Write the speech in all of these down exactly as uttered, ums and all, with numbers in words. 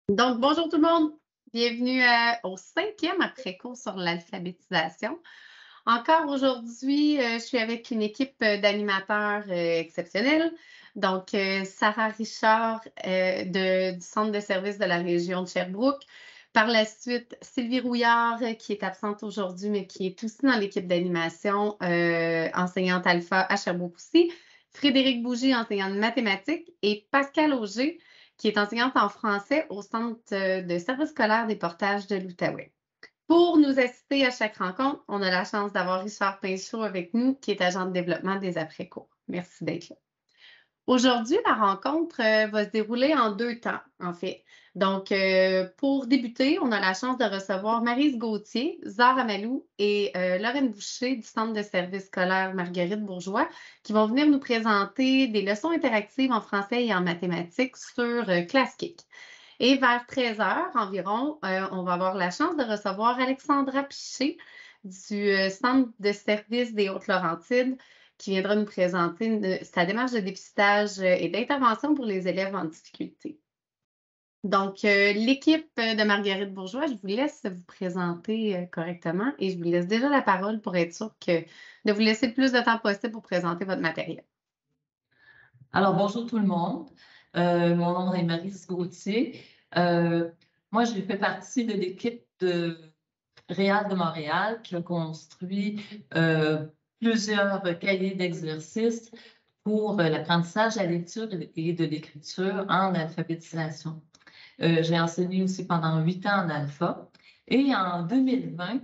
Donc, bonjour tout le monde. Bienvenue euh, au cinquième après-cours sur l'alphabétisation. Encore aujourd'hui, euh, je suis avec une équipe euh, d'animateurs euh, exceptionnels. Donc, euh, Sarah Richard euh, de- du Centre de services de la région de Sherbrooke. Par la suite, Sylvie Rouillard, euh, qui est absente aujourd'hui, mais qui est aussi dans l'équipe d'animation, euh, enseignante alpha à Sherbrooke aussi. Frédéric Bougie, enseignante de mathématiques. Et Pascal Auger, qui est enseignante en français au Centre euh, de services scolaires des portages de l'Outaouais. Pour nous assister à chaque rencontre, on a la chance d'avoir Richard Pinchot avec nous, qui est agent de développement des après-cours. Merci d'être là. Aujourd'hui, la rencontre euh, va se dérouler en deux temps, en fait. Donc, euh, pour débuter, on a la chance de recevoir Maryse Gauthier, Zara Malou et euh, Lorraine Boucher du Centre de services scolaires Marguerite Bourgeois, qui vont venir nous présenter des leçons interactives en français et en mathématiques sur euh, ClassKick. Et vers treize heures environ, euh, on va avoir la chance de recevoir Alexandra Piché du euh, Centre de services des Hautes-Laurentides qui viendra nous présenter une- sa démarche de dépistage euh, et d'intervention pour les élèves en difficulté. Donc, euh, l'équipe euh, de Marguerite Bourgeois, je vous laisse vous présenter euh, correctement et je vous laisse déjà la parole pour être sûr que de vous laisser le plus de temps possible pour présenter votre matériel. Alors, bonjour tout le monde. Euh, mon nom est Maryse Gauthier. Euh, moi, j'ai fait partie de l'équipe de Réal de Montréal qui a construit euh, plusieurs cahiers d'exercices pour euh, l'apprentissage à la lecture et de l'écriture en alphabétisation. Euh, j'ai enseigné aussi pendant huit ans en alpha. Et en deux mille vingt,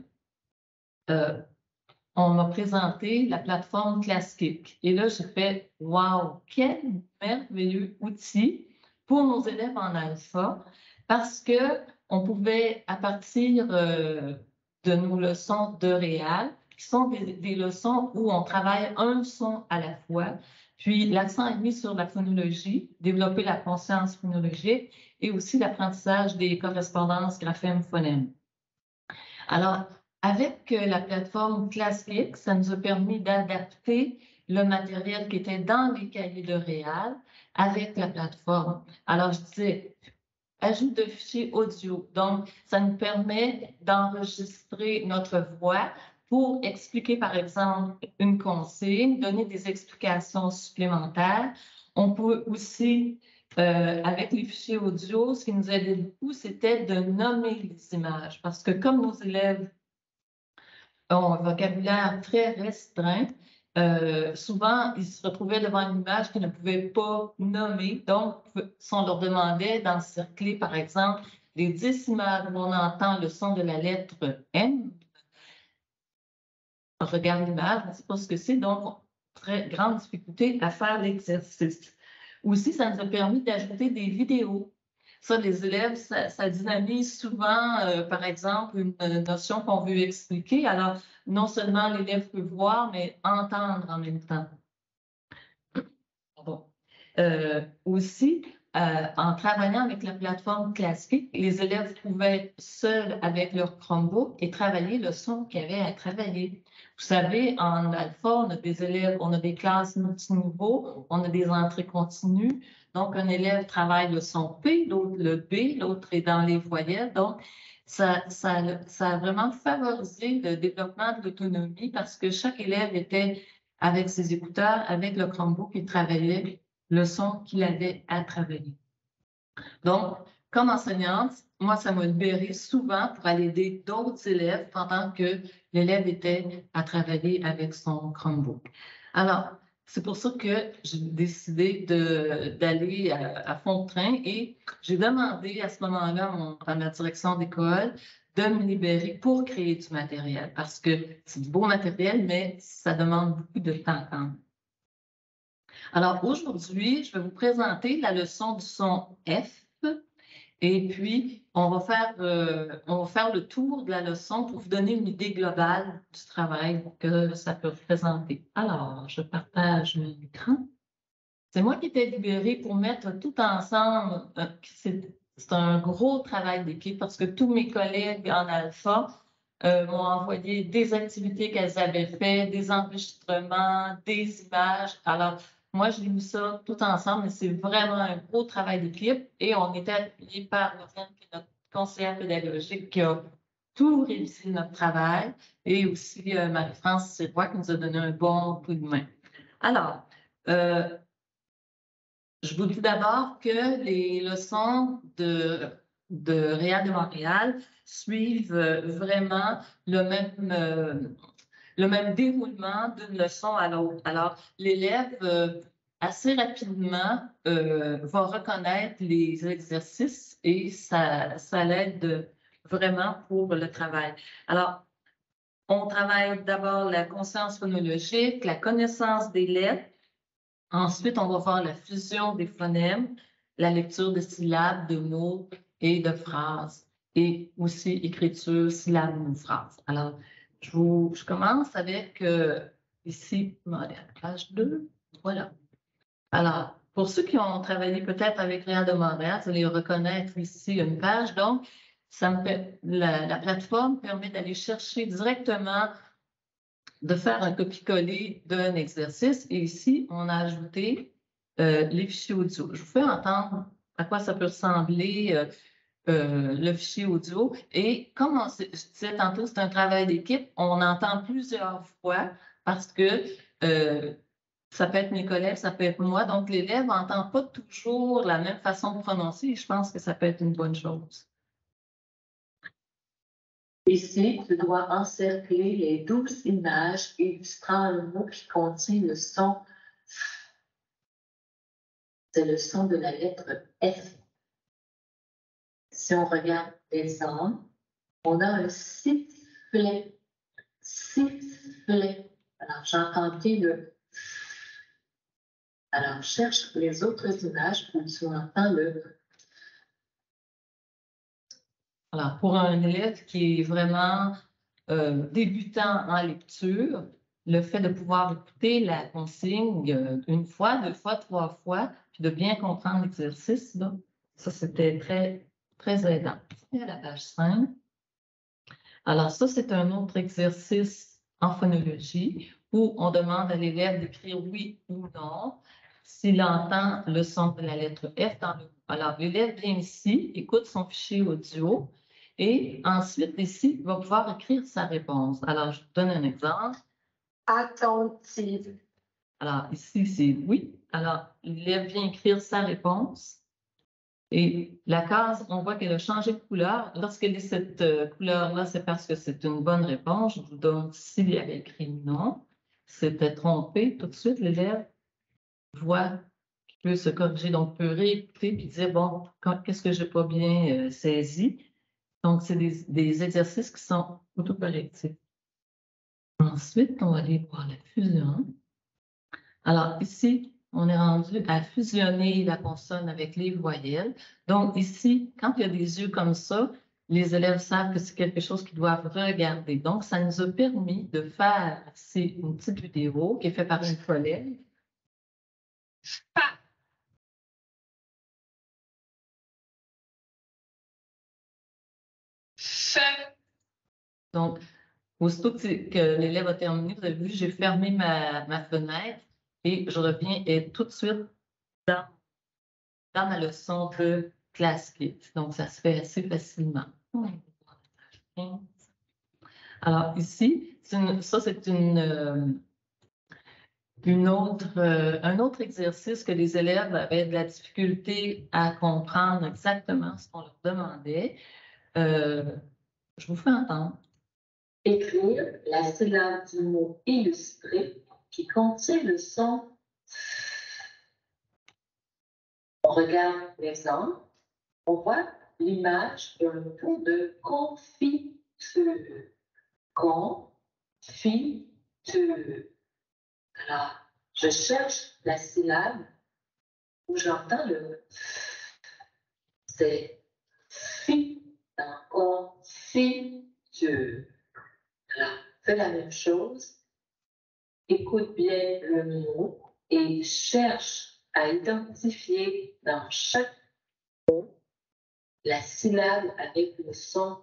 euh, on m'a présenté la plateforme ClassKick. Et là, j'ai fait « Wow, quel merveilleux outil pour nos élèves en alpha » parce qu'on pouvait, à partir euh, de nos leçons de réal, qui sont des, des leçons où on travaille un son à la fois, puis l'accent est mis sur la phonologie, développer la conscience phonologique et aussi l'apprentissage des correspondances graphèmes-phonèmes. Alors, avec euh, la plateforme ClassKick, ça nous a permis d'adapter le matériel qui était dans les cahiers de réal avec la plateforme. Alors, je disais, ajout de fichiers audio. Donc, ça nous permet d'enregistrer notre voix pour expliquer, par exemple, une consigne, donner des explications supplémentaires. On peut aussi, euh, avec les fichiers audio, ce qui nous aidait beaucoup, c'était de nommer les images. Parce que comme nos élèves ont un vocabulaire très restreint, euh, souvent, ils se retrouvaient devant une image qu'ils ne pouvaient pas nommer. Donc, si on leur demandait d'encercler, par exemple, les dix images où on entend le son de la lettre M, on regarde l'image, on ne sait pas ce que c'est, donc très grande difficulté à faire l'exercice. Aussi, ça nous a permis d'ajouter des vidéos. Ça, les élèves, ça, ça dynamise souvent, euh, par exemple, une, une notion qu'on veut expliquer. Alors, non seulement l'élève peut voir, mais entendre en même temps. Bon. Euh, aussi, euh, en travaillant avec la plateforme ClassKick, les élèves pouvaient être seuls avec leur Chromebook et travailler le son qu'il y avait à travailler. Vous savez, en alpha, on a des élèves, on a des classes multiniveaux, on a des entrées continues. Donc, un élève travaille le son P, l'autre le B, l'autre est dans les voyelles. Donc, ça, ça, ça a vraiment favorisé le développement de l'autonomie parce que chaque élève était avec ses écouteurs, avec le Chromebook, il travaillait le son qu'il avait à travailler. Donc, comme enseignante, moi, ça m'a libérée souvent pour aller aider d'autres élèves pendant que l'élève était à travailler avec son Chromebook. Alors, c'est pour ça que j'ai décidé d'aller à, à fond de train et j'ai demandé à ce moment-là à ma direction d'école de me libérer pour créer du matériel parce que c'est du beau matériel, mais ça demande beaucoup de temps quand même. Alors aujourd'hui, je vais vous présenter la leçon du son F et puis on va faire, euh, on va faire le tour de la leçon pour vous donner une idée globale du travail que ça peut représenter. Alors, je partage mon écran. C'est moi qui étais libérée pour mettre tout ensemble. Euh, c'est un gros travail d'équipe parce que tous mes collègues en alpha euh, m'ont envoyé des activités qu'elles avaient faites, des enregistrements, des images. Alors, moi, j'ai mis ça tout ensemble, mais c'est vraiment un gros travail d'équipe et on était appuyé par Lauriane, qui est notre conseillère pédagogique, qui a tout réussi notre travail, et aussi euh, Marie-France Sirois qui nous a donné un bon coup de main. Alors, euh, je vous dis d'abord que les leçons de, de Réal de Montréal suivent euh, vraiment le même, euh, le même déroulement d'une leçon à l'autre. Alors, l'élève, euh, assez rapidement, euh, va reconnaître les exercices et ça, ça l'aide vraiment pour le travail. Alors, on travaille d'abord la conscience phonologique, la connaissance des lettres. Ensuite, on va voir la fusion des phonèmes, la lecture de syllabes, de mots et de phrases, et aussi écriture, syllabes, mots, phrases. Alors, je, vous, je commence avec euh, ici, on va aller à la page deux. Voilà. Alors, pour ceux qui ont travaillé peut-être avec Réal de Montréal, vous allez reconnaître ici une page. Donc, ça me fait, la, la plateforme permet d'aller chercher directement, de faire un copier-coller d'un exercice. Et ici, on a ajouté euh, les fichiers audio. Je vous fais entendre à quoi ça peut ressembler euh, euh, le fichier audio. Et comme on, je disais tantôt, c'est un travail d'équipe, on entend plusieurs fois parce que euh, ça peut être mes collègues, ça peut être moi. Donc, l'élève n'entend pas toujours la même façon de prononcer et je pense que ça peut être une bonne chose. Ici, tu dois encercler les douze images illustrant un mot qui contient le son. C'est le son de la lettre F. Si on regarde l'exemple, on a un sifflet. Sifflet. Alors, j'entends bien le. Alors, cherche les autres images où tu entends le. Alors, pour un élève qui est vraiment euh, débutant en lecture, le fait de pouvoir écouter la consigne euh, une fois, deux fois, trois fois, puis de bien comprendre l'exercice, ça, c'était très, très aidant. Et à la page cinq. Alors, ça, c'est un autre exercice en phonologie où on demande à l'élève d'écrire oui ou non s'il entend le son de la lettre F dans le mot. Alors, l'élève vient ici, écoute son fichier audio et ensuite, ici, il va pouvoir écrire sa réponse. Alors, je vous donne un exemple. Attentive. Alors, ici, c'est oui. Alors, l'élève vient écrire sa réponse. Et la case, on voit qu'elle a changé de couleur. Lorsqu'elle est cette euh, couleur-là, c'est parce que c'est une bonne réponse. Je vous donne s'il y avait écrit non. C'était trompé. Tout de suite, l'élève voit qu'il peut se corriger, donc peut réécouter et dire, bon, qu'est-ce que je n'ai pas bien euh, saisi? Donc, c'est des, des exercices qui sont autocorrectifs. Ensuite, on va aller voir la fusion. Alors, ici, on est rendu à fusionner la consonne avec les voyelles. Donc, ici, quand il y a des yeux comme ça, les élèves savent que c'est quelque chose qu'ils doivent regarder. Donc, ça nous a permis de faire ici une petite vidéo qui est faite par une collègue. Donc, aussitôt que l'élève a terminé, vous avez vu, j'ai fermé ma, ma fenêtre et je reviens et tout de suite dans, dans ma leçon de classe kit. Donc, ça se fait assez facilement. Alors ici, une, ça c'est une, euh, une autre, euh, un autre exercice que les élèves avaient de la difficulté à comprendre exactement ce qu'on leur demandait. Euh, je vous fais entendre. Écrire la syllabe du mot illustré qui contient le son. On regarde l'exemple, on voit l'image d'un pot de confiture. Confiture. Alors, je cherche la syllabe où j'entends le. C'est fi dans confiture. Alors, fais la même chose. Écoute bien le mot et cherche à identifier dans chaque mot la syllabe avec le son.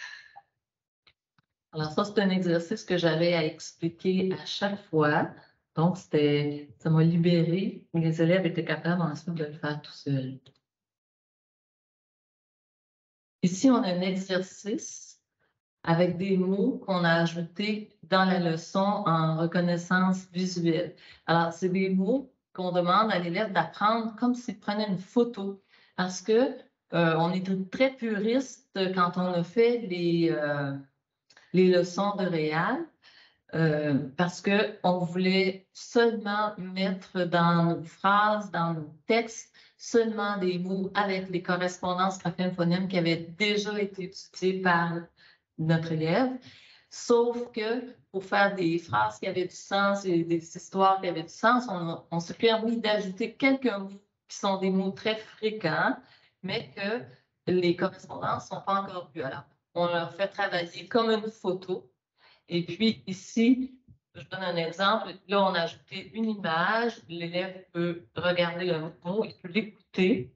Alors ça, c'est un exercice que j'avais à expliquer à chaque fois. Donc, c'était, ça m'a libérée. Les élèves étaient capables ensuite de le faire tout seuls. Ici, on a un exercice avec des mots qu'on a ajoutés dans la leçon en reconnaissance visuelle. Alors, c'est des mots qu'on demande à l'élève d'apprendre comme s'il prenait une photo. Parce que euh, on est très puriste quand on a fait les, euh, les leçons de réal. Euh, parce qu'on voulait seulement mettre dans nos phrases, dans nos textes, seulement des mots avec les correspondances graphèmes-phonèmes qui avaient déjà été utilisées par notre élève. Sauf que pour faire des phrases qui avaient du sens et des histoires qui avaient du sens, on, on s'est permis d'ajouter quelques mots qui sont des mots très fréquents, mais que les correspondances ne sont pas encore vues. Alors, on leur fait travailler comme une photo. Et puis ici, je donne un exemple. Là, on a ajouté une image. L'élève peut regarder le mot, il peut l'écouter.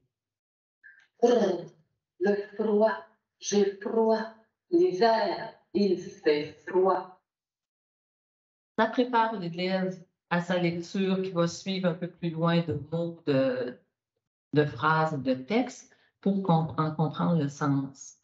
Le froid, j'ai froid. L'hiver, il fait froid. Ça prépare l'élève à sa lecture qui va suivre un peu plus loin de mots, de, de phrases, de textes pour comp en comprendre le sens.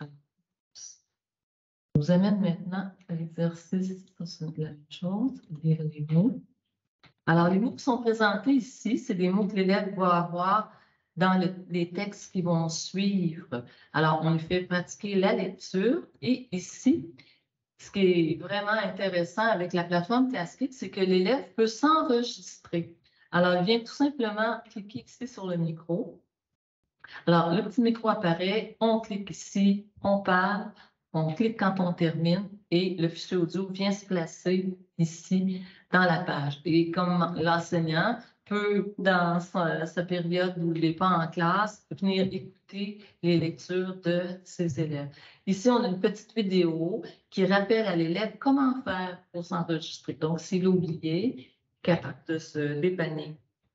Je vous amène maintenant à l'exercice, c'est la même chose, lire les mots. Alors, les mots qui sont présentés ici, c'est des mots que l'élève va avoir dans le, les textes qui vont suivre. Alors, on lui fait pratiquer la lecture et ici, ce qui est vraiment intéressant avec la plateforme Classpeak, c'est que l'élève peut s'enregistrer. Alors, il vient tout simplement cliquer ici sur le micro. Alors, le petit micro apparaît, on clique ici, on parle, on clique quand on termine et le fichier audio vient se placer ici dans la page. Et comme l'enseignant peut, dans sa, sa période où il n'est pas en classe, venir écouter les lectures de ses élèves. Ici, on a une petite vidéo qui rappelle à l'élève comment faire pour s'enregistrer. Donc, s'il a oublié, capable de se dépanner.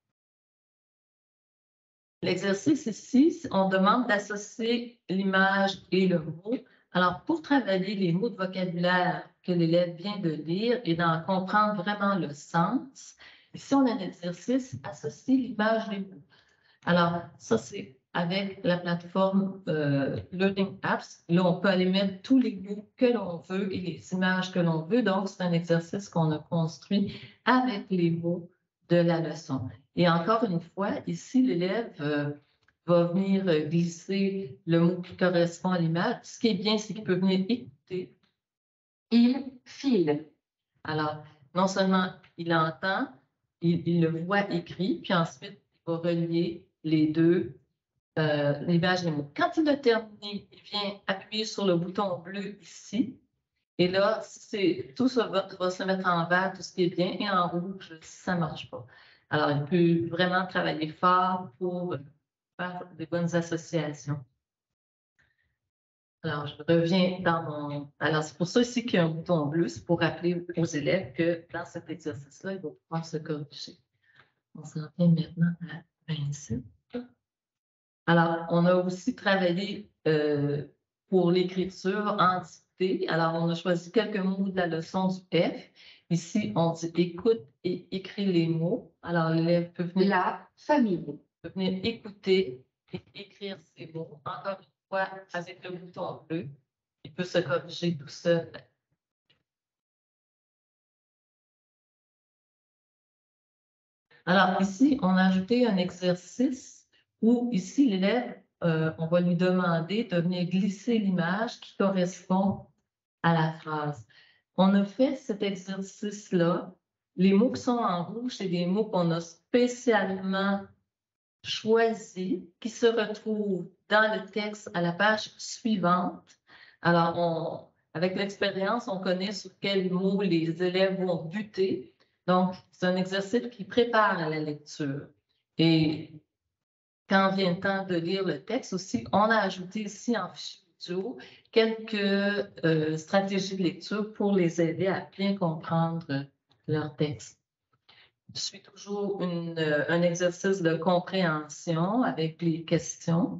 L'exercice ici, on demande d'associer l'image et le mot. Alors, pour travailler les mots de vocabulaire que l'élève vient de lire et d'en comprendre vraiment le sens, ici, on a un exercice, associer l'image et les mots. Alors, ça, c'est avec la plateforme euh, Learning Apps. Là, on peut aller mettre tous les mots que l'on veut et les images que l'on veut. Donc, c'est un exercice qu'on a construit avec les mots de la leçon. Et encore une fois, ici, l'élève euh, va venir glisser le mot qui correspond à l'image. Ce qui est bien, c'est qu'il peut venir écouter. Il file. Alors, non seulement il entend, il, il le voit écrit, puis ensuite, il va relier les deux, euh, l'image et les mots. Quand il a terminé, il vient appuyer sur le bouton bleu ici. Et là, c'est, tout ça va, va se mettre en vert, tout ce qui est bien, et en rouge, ça ne marche pas. Alors, il peut vraiment travailler fort pour faire des bonnes associations. Alors, je reviens dans mon... Alors, c'est pour ça ici qu'il y a un bouton bleu, c'est pour rappeler aux élèves que dans cet exercice-là, ils vont pouvoir se corriger. On s'en vient maintenant à vingt-sept. Alors, on a aussi travaillé euh, pour l'écriture en dictée. Alors, on a choisi quelques mots de la leçon du F. Ici, on dit écoute et écrit les mots. Alors, l'élève peut venir, La famille. peut venir écouter et écrire ces mots. Encore une fois, avec le bouton bleu, il peut se corriger tout seul. Alors, ici, on a ajouté un exercice où, ici, l'élève, euh, on va lui demander de venir glisser l'image qui correspond à la phrase. On a fait cet exercice-là. Les mots qui sont en rouge, c'est des mots qu'on a spécialement choisis, qui se retrouvent dans le texte à la page suivante. Alors, on, avec l'expérience, on connaît sur quels mots les élèves vont buter. Donc, c'est un exercice qui prépare à la lecture. Et quand vient le temps de lire le texte aussi, on a ajouté ici en fichier audio quelques euh, stratégies de lecture pour les aider à bien comprendre leur texte. Je suis toujours une, euh, un exercice de compréhension avec les questions.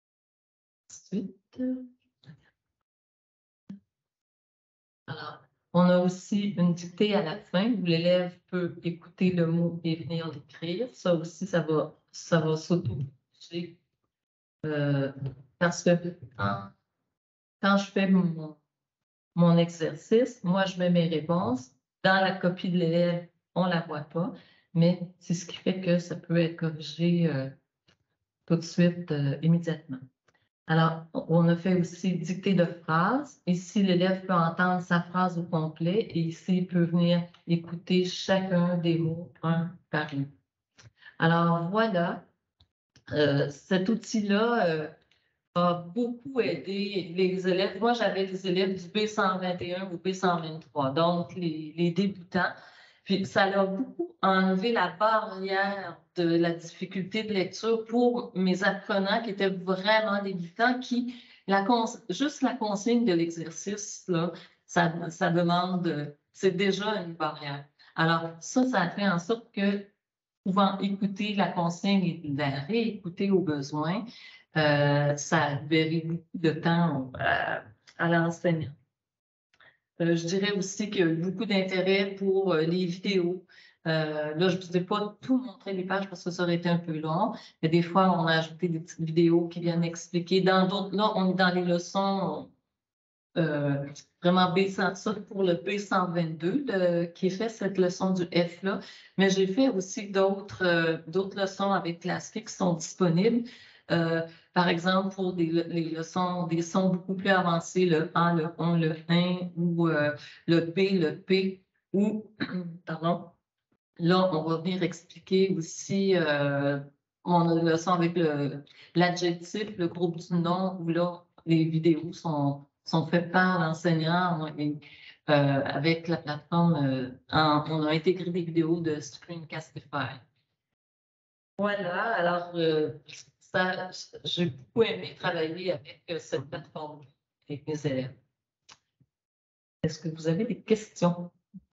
Ensuite, alors, On a aussi une dictée à la fin où l'élève peut écouter le mot et venir l'écrire. Ça aussi, ça va, ça va s'auto-corriger. Euh, parce que quand, quand je fais mon, mon exercice, moi, je mets mes réponses. Dans la copie de l'élève, on ne la voit pas, mais c'est ce qui fait que ça peut être corrigé euh, tout de suite, euh, immédiatement. Alors, on a fait aussi dictée de phrases. Ici, l'élève peut entendre sa phrase au complet et ici, il peut venir écouter chacun des mots un par un. Alors, voilà, euh, cet outil-là euh, a beaucoup aidé les élèves. Moi, j'avais des élèves du B cent vingt et un ou B cent vingt-trois, donc les, les débutants. Puis, ça leur a beaucoup enlevé la barrière de la difficulté de lecture pour mes apprenants qui étaient vraiment débutants, qui, la juste la consigne de l'exercice, là, ça, ça demande, c'est déjà une barrière. Alors, ça, ça fait en sorte que, pouvant écouter la consigne et la réécouter au besoin, euh, ça libérait beaucoup de temps euh, à l'enseignant. Euh, je dirais aussi qu'il y a eu beaucoup d'intérêt pour euh, les vidéos. Euh, là, je ne vous ai pas tout montré les pages parce que ça aurait été un peu long, mais des fois, on a ajouté des petites vidéos qui viennent expliquer. Dans d'autres, là, on est dans les leçons euh, vraiment B cent, ça pour le B cent vingt-deux de, qui fait cette leçon du F-là. Mais j'ai fait aussi d'autres euh, d'autres leçons avec Classique qui sont disponibles. Euh, par exemple, pour des, les leçons, des sons beaucoup plus avancés, le A, le on, le un, ou euh, le P, le P, ou, pardon, là, on va venir expliquer aussi, euh, on a une leçon avec le, l'adjectif, le groupe du nom, où là, les vidéos sont, sont faites par l'enseignant et euh, avec la plateforme, euh, en- on a intégré des vidéos de Screencastify. Voilà, alors, euh, ça, j'ai beaucoup aimé travailler avec euh, cette plateforme avec mes élèves. Est-ce que vous avez des questions?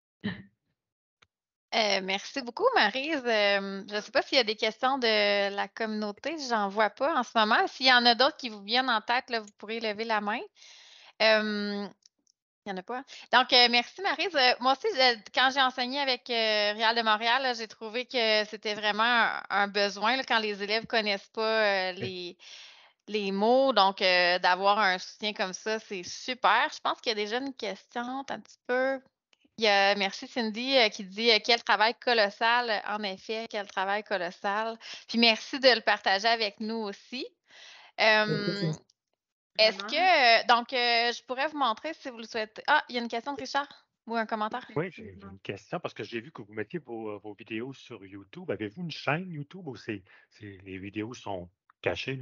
Euh, merci beaucoup, Maryse. Euh, je ne sais pas s'il y a des questions de la communauté. J'en vois pas en ce moment. S'il y en a d'autres qui vous viennent en tête, là, vous pourrez lever la main. Euh, il n'y en a pas. Donc, euh, merci, Maryse. Euh, moi aussi, je- quand j'ai enseigné avec euh, Réal de Montréal, là, j'ai trouvé que c'était vraiment un, un besoin là, quand les élèves ne connaissent pas euh, les, les mots. Donc, euh, d'avoir un soutien comme ça, c'est super. Je pense qu'il y a déjà une question un petit peu. Il y a, merci Cindy euh, qui dit euh, quel travail colossal. En effet, quel travail colossal. Puis merci de le partager avec nous aussi. Euh, Est-ce que, euh, donc, euh, je pourrais vous montrer si vous le souhaitez. Ah, il y a une question de Richard ou un commentaire? Oui, j'ai j'ai une question parce que j'ai vu que vous mettiez vos, euh, vos vidéos sur YouTube. Avez-vous une chaîne YouTube où c'est, c'est- les vidéos sont cachées, là?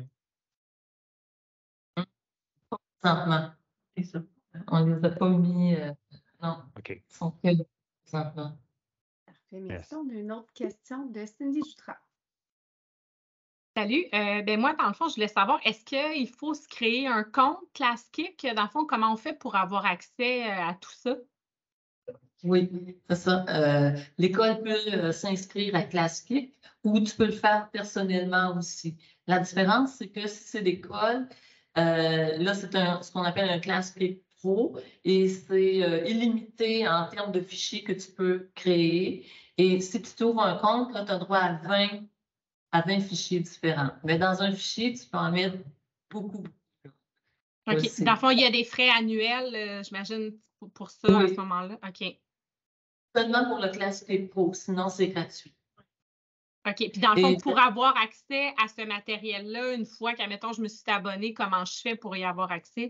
Présentement, c'est ça. On ne les a pas mis, euh, non, OK, ils sont que là, présentement. Parfait, merci. merci. On a une autre question de Cindy Jutra. Salut. Euh, ben moi, dans le fond, je voulais savoir, est-ce qu'il faut se créer un compte Classic? Dans le fond, comment on fait pour avoir accès euh, à tout ça? Oui, c'est ça. Euh, l'école peut euh, s'inscrire à Classic ou tu peux le faire personnellement aussi. La différence, c'est que si c'est l'école, euh, là, c'est un, ce qu'on appelle un Classic Pro et c'est euh, illimité en termes de fichiers que tu peux créer. Et si tu t'ouvres un compte, là, tu as droit à vingt, à vingt fichiers différents. Mais dans un fichier, tu peux en mettre beaucoup, beaucoup. OK. Aussi. Dans le fond, il y a des frais annuels, euh, j'imagine, pour, pour ça à Oui. ce moment-là. OK. Seulement pour le Classic Pro, sinon c'est gratuit. OK. Puis dans le fond, Et- pour avoir accès à ce matériel-là, une fois qu'admettons, je me suis abonnée, comment je fais pour y avoir accès?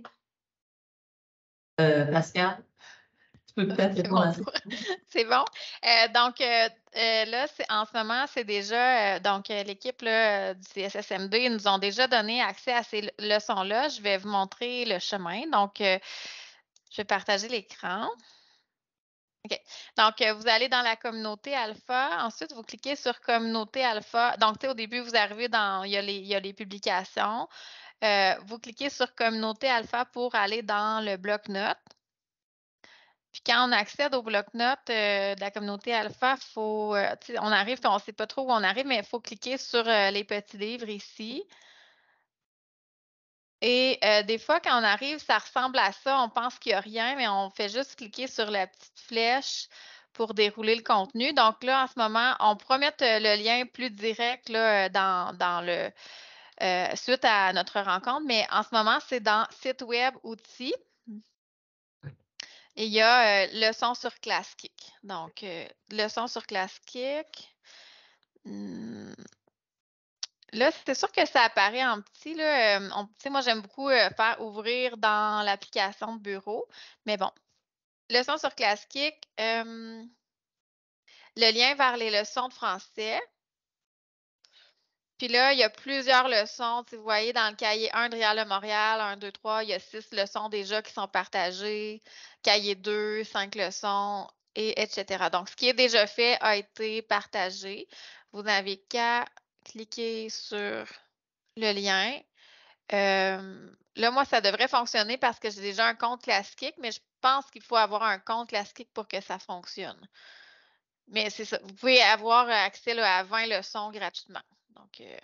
Euh, Pascal, tu peux peut-être C'est répondre bon. à ça. C'est bon. Euh, donc, euh, euh, là, c'est, en ce moment, c'est déjà, euh, donc, euh, l'équipe là, euh, du C S S M D, ils nous ont déjà donné accès à ces le- leçons-là. Je vais vous montrer le chemin. Donc, euh, je vais partager l'écran. OK. Donc, euh, vous allez dans la communauté alpha. Ensuite, vous cliquez sur communauté alpha. Donc, tu sais, au début, vous arrivez dans, il y a les, il y a les publications. Euh, vous cliquez sur communauté alpha pour aller dans le bloc-notes. Puis quand on accède au bloc-notes euh, de la communauté alpha, faut, euh, tu sais, on arrive, on ne sait pas trop où on arrive, mais il faut cliquer sur euh, les petits livres ici. Et euh, des fois, quand on arrive, ça ressemble à ça. On pense qu'il n'y a rien, mais on fait juste cliquer sur la petite flèche pour dérouler le contenu. Donc là, en ce moment, on pourra mettre le lien plus direct là, dans, dans le euh, suite à notre rencontre, mais en ce moment, c'est dans site web outils. Et il y a euh, leçon sur ClassKick. Donc, euh, leçon sur ClassKick. Hmm. Là, c'est sûr que ça apparaît en petit. Là. Euh, on- tu sais, moi, j'aime beaucoup euh, faire ouvrir dans l'application de bureau. Mais bon, leçon sur ClassKick. euh, le lien vers les leçons de français. Puis là, il y a plusieurs leçons. Si vous voyez dans le cahier un de Réal de Montréal, un, deux, trois, il y a six leçons déjà qui sont partagées. Cahier deux, cinq leçons, et etc. Donc, ce qui est déjà fait a été partagé. Vous n'avez qu'à cliquer sur le lien. Euh, là, moi, ça devrait fonctionner parce que j'ai déjà un compte ClassKick, mais je pense qu'il faut avoir un compte ClassKick pour que ça fonctionne. Mais c'est ça. Vous pouvez avoir accès là, à vingt leçons gratuitement. Donc, euh,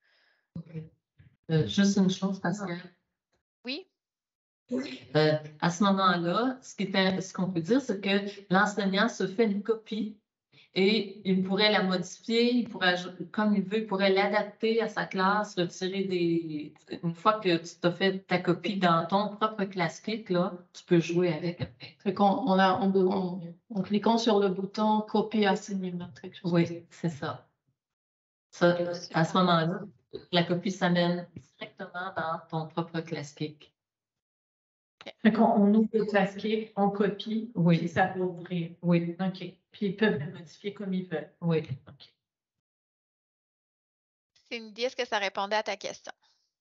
Euh, juste une chose, Pascal. oui. Euh, à ce moment-là, ce qui est- ce qu'on peut dire, c'est que l'enseignant se fait une copie et il pourrait la modifier, il pourrait, aj- comme il veut, il pourrait l'adapter à sa classe, retirer des. Une fois que tu t'as fait ta copie dans ton propre ClassKick, là, tu peux jouer avec. Fait qu'on on a, on, on- en cliquant sur le bouton copie assignement. quelque chose comme ça. Oui, c'est ça. Ça, à ce moment-là, la copie s'amène directement dans ton propre ClassKick. Fait qu'on on ouvre le ClassKick, on copie, Oui. puis ça va ouvrir. Oui, OK. Puis ils peuvent le modifier comme ils veulent. oui. OK. Cindy, est-ce que ça répondait à ta question?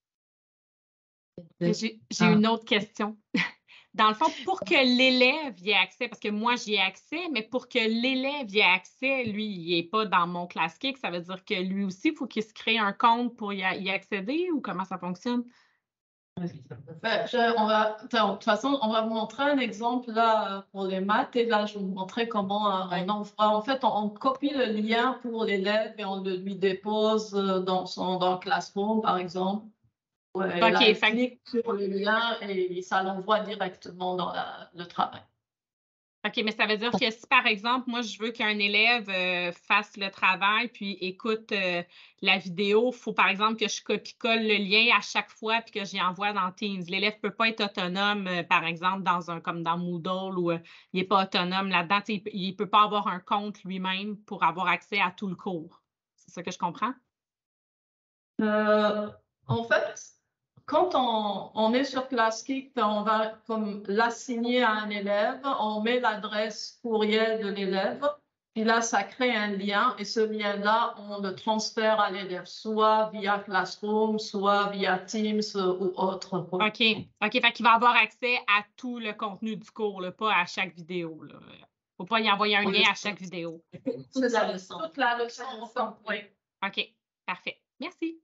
J'ai j'ai Ah. une autre question. Dans le fond, pour que l'élève y ait accès, parce que moi, j'y ai accès, mais pour que l'élève y ait accès, lui, il n'est pas dans mon ClassKick, ça veut dire que lui aussi, il faut qu'il se crée un compte pour y, a- y accéder ou comment ça fonctionne? Ben, je- on va, de toute façon, on va vous montrer un exemple là pour les maths et là, je vais vous montrer comment euh, on envoie. En fait, on, on copie le lien pour l'élève et on le lui dépose euh, dans son dans Classroom, par exemple. Ouais, OK, là, il fait- clique sur le lien et ça l'envoie directement dans la- le travail. OK, mais ça veut dire que si, par exemple, moi, je veux qu'un élève euh, fasse le travail puis écoute euh, la vidéo, il faut, par exemple, que je copie-colle le lien à chaque fois puis que j'y envoie dans Teams. L'élève ne peut pas être autonome, euh, par exemple, dans un comme dans Moodle où euh, il n'est pas autonome là-dedans. Tu sais, Il ne peut pas avoir un compte lui-même pour avoir accès à tout le cours. C'est ça que je comprends? Euh, en fait, quand on, on est sur ClassKick, on va comme l'assigner à un élève, on met l'adresse courriel de l'élève, puis là, ça crée un lien et ce lien-là, on le transfère à l'élève, soit via Classroom, soit via Teams ou autre. OK. OK, fait qu'il va avoir accès à tout le contenu du cours, là, pas à chaque vidéo. Il ne faut pas y envoyer un lien à chaque vidéo. Toute la leçon. Toute la leçon, oui. OK, parfait. Merci.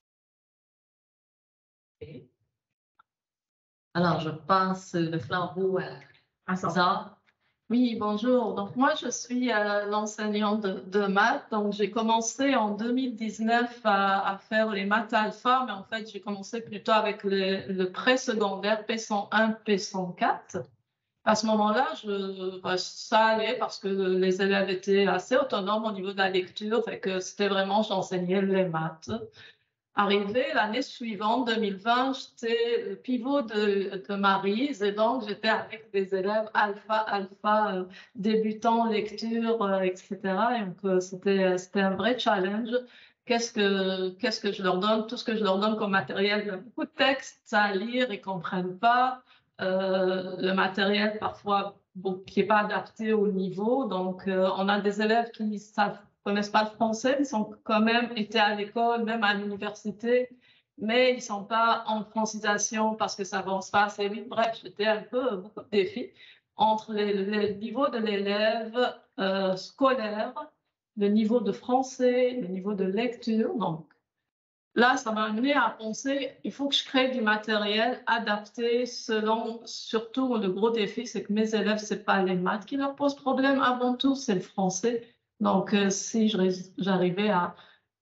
Alors, je passe le flambeau à À ça. Zara. Oui, bonjour. Donc, moi, je suis euh, l'enseignante de, de maths. Donc, j'ai commencé en deux mille dix-neuf à, à faire les maths alpha, mais en fait, j'ai commencé plutôt avec le, le pré-secondaire P cent un, P cent quatre. À ce moment-là, je, bah, ça allait parce que les élèves étaient assez autonomes au niveau de la lecture, fait que c'était vraiment, j'enseignais les maths. Arrivé l'année suivante, deux mille vingt, j'étais le pivot de, de Maryse et donc j'étais avec des élèves alpha, alpha, euh, débutants, lecture, euh, et cetera. Et donc euh, c'était, c'était un vrai challenge. Qu'est-ce que, qu'est-ce que je leur donne? Tout ce que je leur donne comme matériel, il y a beaucoup de textes à lire, ils ne comprennent pas. Euh, le matériel parfois bon, qui n'est pas adapté au niveau. Donc euh, on a des élèves qui savent connaissent pas le français, ils sont quand même été à l'école, même à l'université, mais ils sont pas en francisation parce que ça avance pas assez vite. Bref, j'étais un peu beaucoup de défis entre les, les niveaux de l'élève euh, scolaire, le niveau de français, le niveau de lecture. Donc là, ça m'a amené à penser, il faut que je crée du matériel adapté selon, surtout le gros défi, c'est que mes élèves, c'est pas les maths qui leur posent problème avant tout, c'est le français. Donc, euh, si j'arrivais à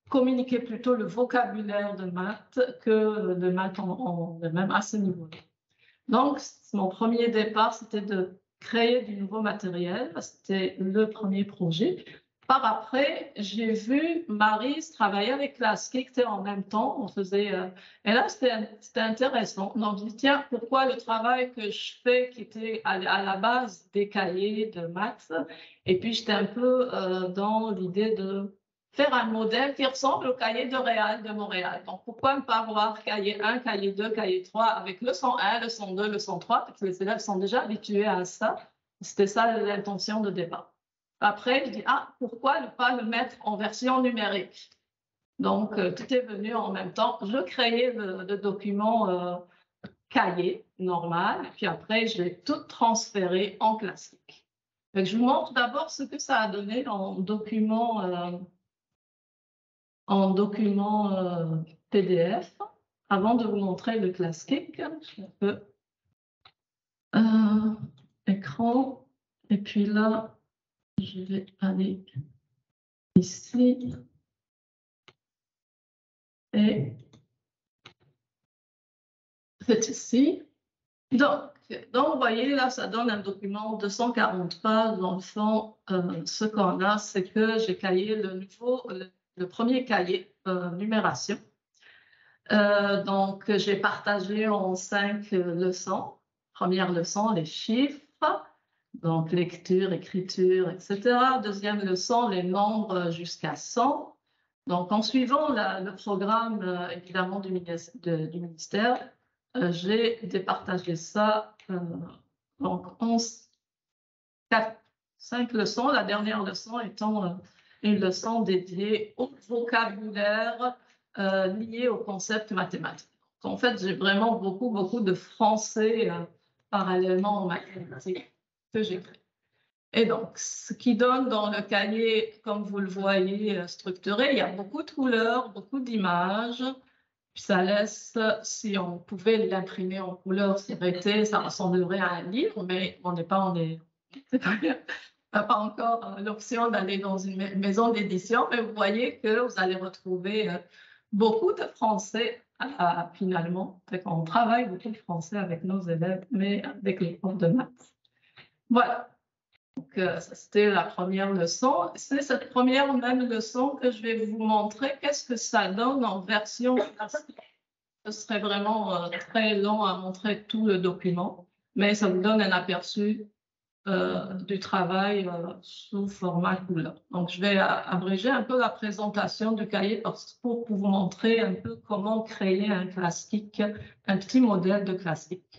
communiquer plutôt le vocabulaire de maths que de maths en, en, même à ce niveau-là. Donc, mon premier départ, c'était de créer du nouveau matériel. C'était le premier projet. Par après, j'ai vu Maryse travailler avec Klasskick en même temps. On faisait, euh, et là, c'était intéressant. Donc, je dis, tiens, pourquoi le travail que je fais, qui était à, à la base des cahiers de maths, et puis j'étais un peu euh, dans l'idée de faire un modèle qui ressemble au cahier de Réal de Montréal. Donc, pourquoi ne pas avoir cahier un, cahier deux, cahier trois avec leçon un, leçon deux, leçon trois, parce que les élèves sont déjà habitués à ça. C'était ça l'intention de départ. Après, je dis, ah, pourquoi ne pas le mettre en version numérique? Donc, euh, tout est venu en même temps. Je créais le, le document euh, cahier normal, puis après, je l'ai tout transféré en Klasskick. Je vous montre d'abord ce que ça a donné en document, euh, en document euh, P D F. Avant de vous montrer le Klasskick, je peux euh, écran, et puis là, je vais aller ici et c'est ici. Donc, donc, vous voyez, là, ça donne un document de deux cent quarante pages. Dans le fond, euh, ce qu'on a, c'est que j'ai cahier le nouveau, le, le premier cahier euh, numération. Euh, donc, j'ai partagé en cinq leçons. Première leçon, les chiffres. Donc, lecture, écriture, et cetera. Deuxième leçon, les nombres jusqu'à cent. Donc, en suivant la, le programme, euh, évidemment, du, de, du ministère, euh, j'ai départagé ça euh, donc en quatre, cinq leçons. La dernière leçon étant euh, une leçon dédiée au vocabulaire euh, lié au concept mathématique. Donc, en fait, j'ai vraiment beaucoup, beaucoup de français euh, parallèlement aux mathématiques que j'ai créé. Et donc, ce qui donne dans le cahier, comme vous le voyez structuré, il y a beaucoup de couleurs, beaucoup d'images. Puis ça laisse, si on pouvait l'imprimer en couleur, ça ressemblerait à un livre, mais on n'est pas, on est, on n'a pas encore l'option d'aller dans une maison d'édition. Mais vous voyez que vous allez retrouver beaucoup de français à, finalement. On travaille beaucoup de français avec nos élèves, mais avec les profs de maths. Voilà. Donc, euh, c'était la première leçon. C'est cette première même leçon que je vais vous montrer. Qu'est-ce que ça donne en version classique? Ce serait vraiment euh, très long à montrer tout le document, mais ça vous donne un aperçu euh, du travail euh, sous format couleur. Donc, je vais abréger un peu la présentation du cahier pour vous montrer un peu comment créer un classique, un petit modèle de classique.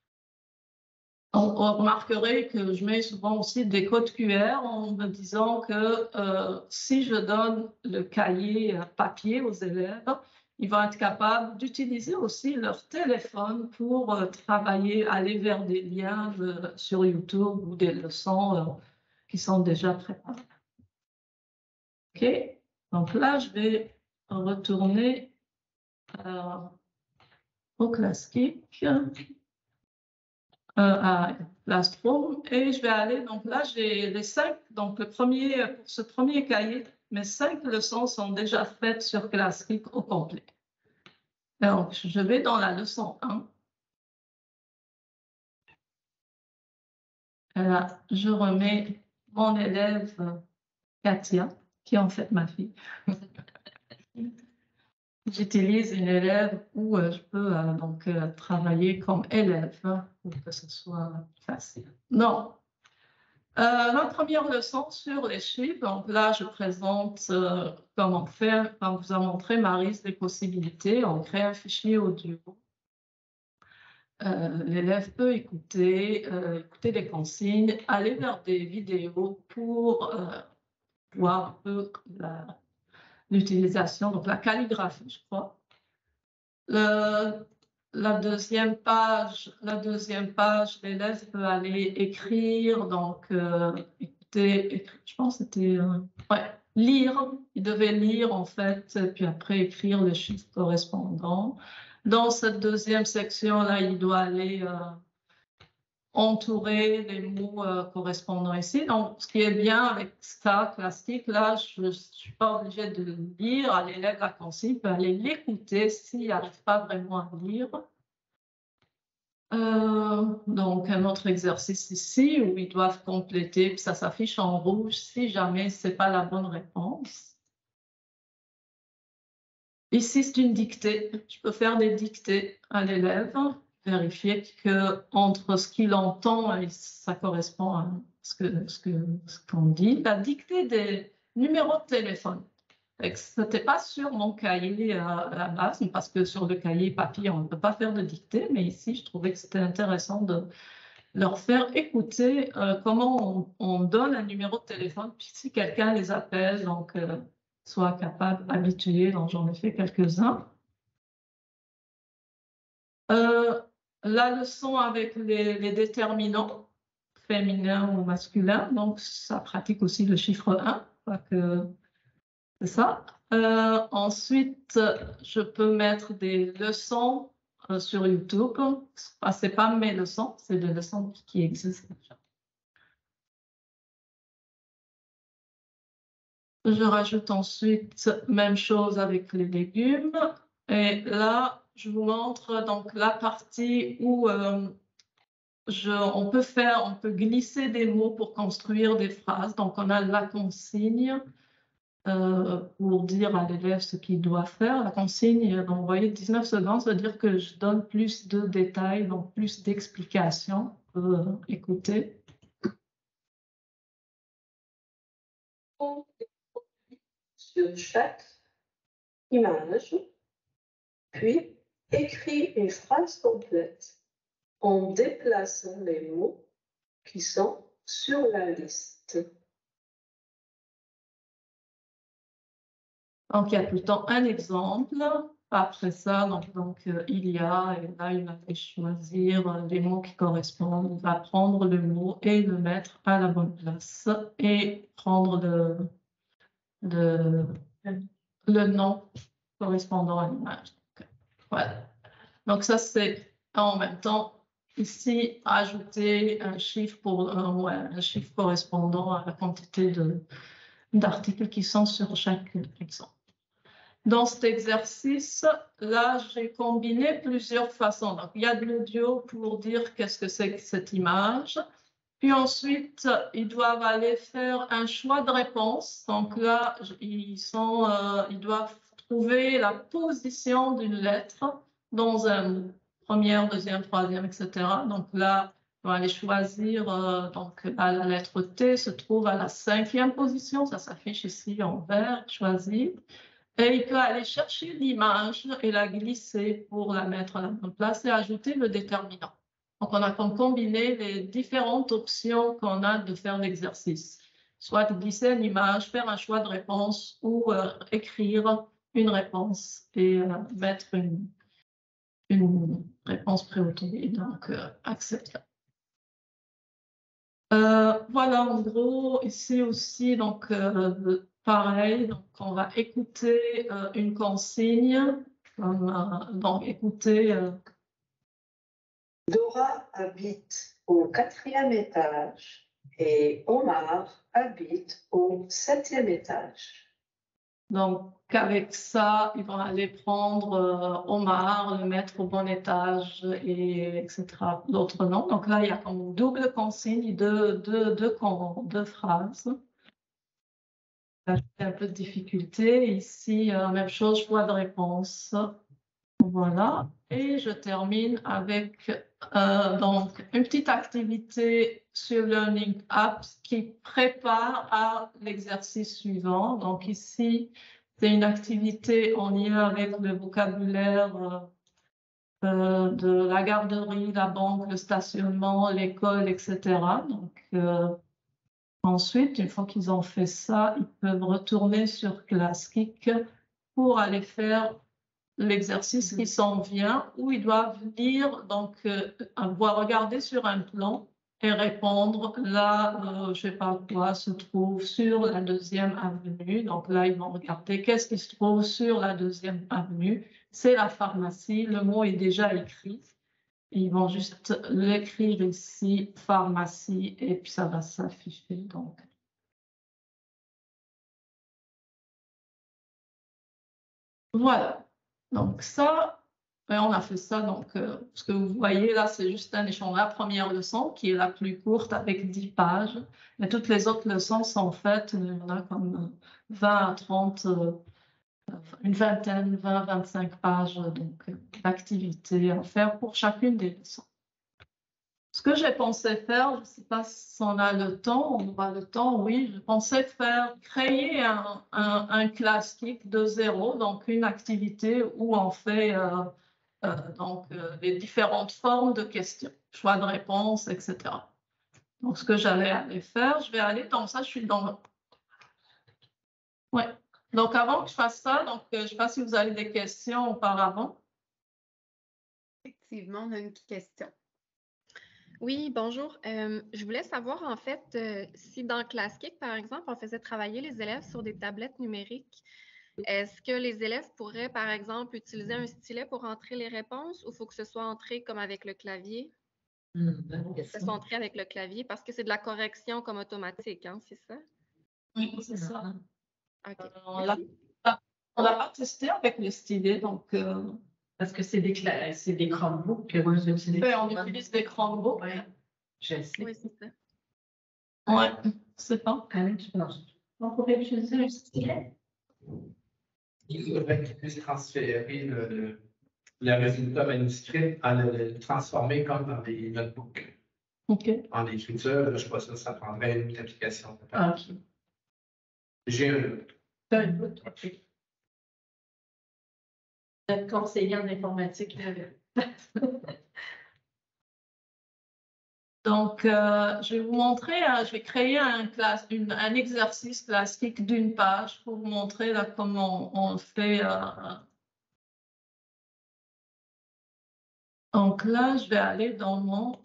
On, on remarquerait que je mets souvent aussi des codes Q R en me disant que euh, si je donne le cahier papier aux élèves, ils vont être capables d'utiliser aussi leur téléphone pour euh, travailler, aller vers des liens euh, sur YouTube ou des leçons euh, qui sont déjà préparées. OK? Donc là, je vais retourner euh, au Klasskick. Euh, à Classroom et je vais aller, donc là j'ai les cinq, donc le premier, pour ce premier cahier, mes cinq leçons sont déjà faites sur Klasskick au complet. Donc je vais dans la leçon un. Et là, je remets mon élève Katia, qui est en fait ma fille. J'utilise une élève où euh, je peux euh, donc euh, travailler comme élève hein, pour que ce soit facile. Non. Euh, la première leçon sur les chiffres, donc là je présente euh, comment faire, quand vous a montré Maryse les possibilités, on crée un fichier audio. Euh, l'élève peut écouter, euh, écouter les consignes, aller vers des vidéos pour euh, voir un peu la l'utilisation, donc la calligraphie, je crois. Le, la deuxième page, la deuxième page, l'élève peut aller écrire, donc euh, écouter, écrire, je pense que c'était, euh, ouais, lire, il devait lire en fait, puis après écrire les chiffres correspondants. Dans cette deuxième section-là, il doit aller euh, entourer les mots euh, correspondants ici. Donc, ce qui est bien avec ça classique, là, je ne suis pas obligée de le lire. À l'élève, la consigne peut aller l'écouter s'il n'arrive pas vraiment à lire. Euh, donc, un autre exercice ici où ils doivent compléter, puis ça s'affiche en rouge si jamais ce n'est pas la bonne réponse. Ici, c'est une dictée. Je peux faire des dictées à l'élève, vérifier qu'entre ce qu'il entend et ça correspond à ce qu'on ce que, ce qu'on dit. La dictée des numéros de téléphone. Ce n'était pas sur mon cahier à la base, parce que sur le cahier papier, on ne peut pas faire de dictée, mais ici, je trouvais que c'était intéressant de leur faire écouter euh, comment on, on donne un numéro de téléphone, puis si quelqu'un les appelle, donc euh, soit capable, habitué, donc j'en ai fait quelques-uns. Euh, la leçon avec les, les déterminants féminins ou masculins, donc ça pratique aussi le chiffre un, pas que c'est ça. Euh, ensuite, je peux mettre des leçons euh, sur YouTube. Ah, ce n'est pas mes leçons, c'est des leçons qui existent déjà. Je rajoute ensuite même chose avec les légumes. Et là, je vous montre donc la partie où euh, je, on peut faire, on peut glisser des mots pour construire des phrases. Donc, on a la consigne. Euh, pour dire à l'élève ce qu'il doit faire. La consigne, donc, vous voyez, dix-neuf secondes, ça veut dire que je donne plus de détails, donc plus d'explications. Euh, écoutez. Sur chaque image, puis écris une phrase complète en déplaçant les mots qui sont sur la liste. Donc, il y a tout le temps un exemple. Après ça, donc, donc euh, il y a, et là, il va choisir euh, les mots qui correspondent. Il va prendre le mot et le mettre à la bonne place et prendre le, le, le nom correspondant à l'image. Donc, voilà. Donc, ça, c'est en même temps, ici, ajouter un chiffre, pour, euh, ouais, un chiffre correspondant à la quantité d'articles qui sont sur chaque exemple. Dans cet exercice, là, j'ai combiné plusieurs façons. Donc, il y a de l'audio pour dire qu'est-ce que c'est que cette image. Puis ensuite, ils doivent aller faire un choix de réponse. Donc là, ils, sont, euh, ils doivent trouver la position d'une lettre dans un mot. Première, deuxième, troisième, et cetera. Donc là, ils vont aller choisir. Euh, donc, à la lettre T se trouve à la cinquième position. Ça s'affiche ici en vert, choisir. Et il peut aller chercher l'image et la glisser pour la mettre à la bonne place et ajouter le déterminant. Donc, on a combiné les différentes options qu'on a de faire l'exercice. Soit glisser une image, faire un choix de réponse ou euh, écrire une réponse et euh, mettre une, une réponse préautorisée, donc euh, accepter. Euh, voilà, en gros, ici aussi, donc, euh, pareil, donc on va écouter euh, une consigne, euh, donc écouter. Euh... Dora habite au quatrième étage et Omar habite au septième étage. Donc, avec ça, ils vont aller prendre euh, Omar, le mettre au bon étage, et, etc. D'autres noms. Donc là, il y a comme une double consigne, deux, deux, deux, deux phrases. J'ai un peu de difficulté. Ici, euh, même chose, choix de réponse. Voilà. Et je termine avec euh, donc, une petite activité sur Learning Apps qui prépare à l'exercice suivant. Donc ici, c'est une activité en lien avec le vocabulaire euh, euh, de la garderie, la banque, le stationnement, l'école, et cetera. Donc, euh, ensuite, une fois qu'ils ont fait ça, ils peuvent retourner sur Classkick pour aller faire l'exercice qui s'en vient, où ils doivent lire, donc euh, avoir regardé sur un plan et répondre là, euh, je ne sais pas quoi, se trouve sur la deuxième avenue. Donc là, ils vont regarder qu'est-ce qui se trouve sur la deuxième avenue. C'est la pharmacie, le mot est déjà écrit. Ils vont juste l'écrire ici, pharmacie, et puis ça va s'afficher. Donc, voilà. Donc ça, ben, on a fait ça. Donc, euh, ce que vous voyez là, c'est juste un échange. La première leçon qui est la plus courte avec dix pages. Mais toutes les autres leçons sont faites, il y en a comme vingt à trente, euh, une vingtaine, vingt, vingt-cinq pages donc, euh, d'activités à faire pour chacune des leçons. Ce que j'ai pensé faire, je ne sais pas si on a le temps, on aura le temps, oui, je pensais faire, créer un, un, un classique de zéro, donc une activité où on fait euh, euh, donc, euh, les différentes formes de questions, choix de réponse, et cetera. Donc, ce que j'allais aller faire, je vais aller dans ça, je suis dans... Ouais. Donc, avant que je fasse ça, donc, euh, je ne sais pas si vous avez des questions auparavant. Effectivement, on a une question. Oui, bonjour. Euh, je voulais savoir, en fait, euh, si dans ClassKick, par exemple, on faisait travailler les élèves sur des tablettes numériques, est-ce que les élèves pourraient, par exemple, utiliser un stylet pour entrer les réponses ou il faut que ce soit entré comme avec le clavier? Mmh, bonne Que ce question. soit entré avec le clavier parce que c'est de la correction comme automatique, hein, c'est ça? Oui, c'est ça. OK. Euh, on l'a pas, on l'a pas testé avec le stylet, donc... Euh, Parce que c'est des, cla- c'est des Chromebooks que vous utilisez. ouais, on utilise des Chromebooks. Ouais, je sais. Oui, c'est ça. Ouais, c'est pas. Allez, tu penses. On pourrait utiliser un stylet. Il faudrait qu'ils puissent transférer le, le, le résultat manuscrit, en le, le transformer comme dans des notebooks. OK. En écriture, là, je ne sais pas si ça prendrait une application. Ah, OK. J'ai un. T'as un bout, OK. Notre conseiller en informatique. Donc, euh, je vais vous montrer, euh, je vais créer un, classe, une, un exercice classique d'une page pour vous montrer là, comment on, on fait. Euh... Donc là, je vais aller dans mon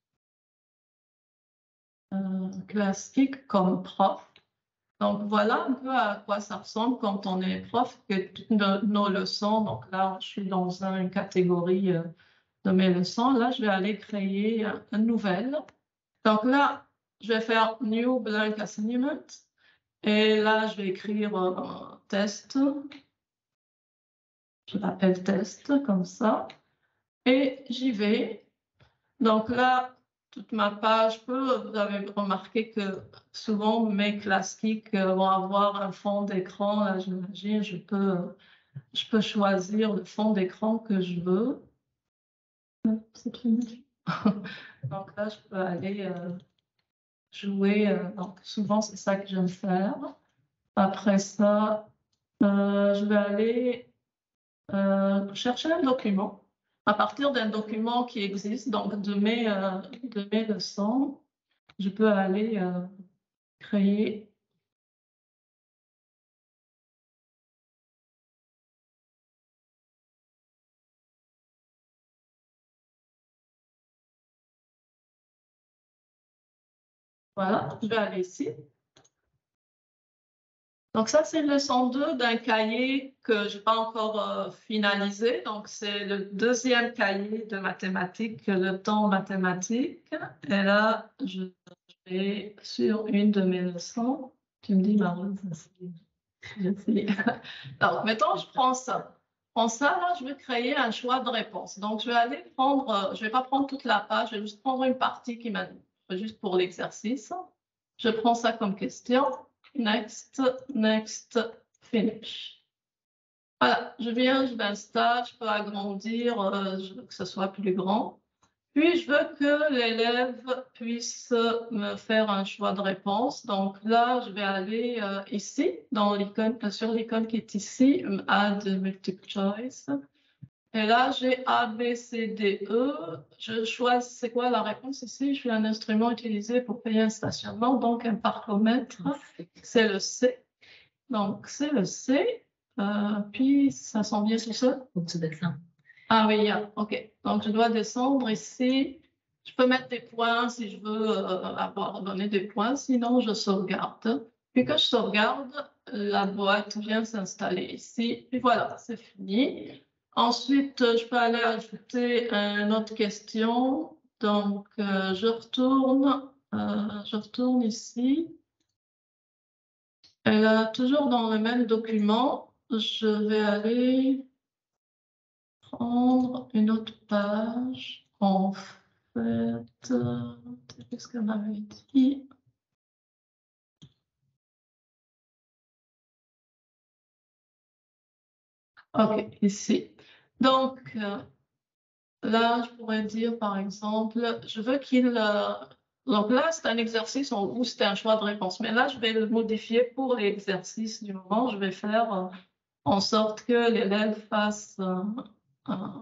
euh, classique comme prof. Donc, voilà un peu à quoi ça ressemble quand on est prof, que toutes nos, nos leçons, donc là, je suis dans une catégorie euh, de mes leçons. Là, je vais aller créer euh, une nouvelle. Donc là, je vais faire New Blank Assignment. Et là, je vais écrire euh, test. Je l'appelle test, comme ça. Et j'y vais. Donc là, toute ma page peut, vous avez remarqué que souvent mes classiques vont avoir un fond d'écran. Là, j'imagine, je peux, je peux choisir le fond d'écran que je veux. C'est très Donc là, je peux aller euh, jouer. Euh, donc souvent, c'est ça que j'aime faire. Après ça, euh, je vais aller euh, chercher un document. À partir d'un document qui existe, donc de mes, euh, de mes leçons, je peux aller euh, créer voilà, je vais aller ici. Donc ça, c'est leçon deux d'un cahier que je n'ai pas encore euh, finalisé. Donc c'est le deuxième cahier de mathématiques, le temps mathématique. Et là, je vais sur une de mes leçons. Tu me dis, Marie, je sais. Alors, mettons, je prends ça. Je prends ça, là, je vais créer un choix de réponse. Donc, je vais aller prendre, euh, je ne vais pas prendre toute la page, je vais juste prendre une partie qui m'a juste pour l'exercice. Je prends ça comme question. Next, next, finish. Voilà, je viens, je m'installe, je peux agrandir, euh, je veux que ce soit plus grand. Puis, je veux que l'élève puisse me faire un choix de réponse. Donc là, je vais aller euh, ici, dans l'icône, sur l'icône qui est ici, Add Multiple Choice. Et là, j'ai A, B, C, D, E. Je choisis, c'est quoi la réponse ici? Je suis un instrument utilisé pour payer un stationnement, donc un parcomètre. C'est le C. Donc, c'est le C. Euh, puis, ça s'en vient sur ça? Faut que tu descends. Ah oui, yeah. OK. Donc, je dois descendre ici. Je peux mettre des points si je veux euh, avoir donné des points. Sinon, je sauvegarde. Puis que je sauvegarde, la boîte vient s'installer ici. Puis voilà, c'est fini. Ensuite, je peux aller ajouter une autre question. Donc, euh, je retourne, euh, je retourne ici. Et là, toujours dans le même document, je vais aller prendre une autre page. En fait, euh, qu'est-ce qu'on avait dit? OK, ici. Donc, euh, là, je pourrais dire, par exemple, je veux qu'il... Euh, donc là, c'est un exercice où c'est un choix de réponse. Mais là, je vais le modifier pour l'exercice du moment. Je vais faire euh, en sorte que l'élève fasse... Euh, euh,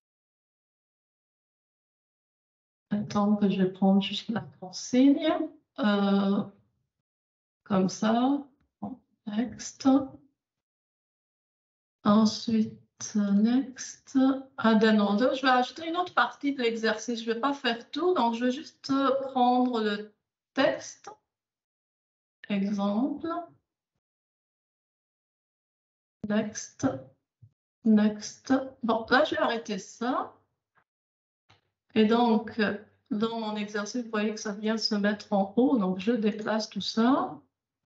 attends que je vais prendre juste la consigne. Euh, comme ça. Next. Ensuite, next. Add an order. Je vais ajouter une autre partie de l'exercice. Je ne vais pas faire tout, donc je vais juste prendre le texte. Exemple. Next. Next. Bon, là, je vais arrêter ça. Et donc, dans mon exercice, vous voyez que ça vient se mettre en haut. Donc, je déplace tout ça.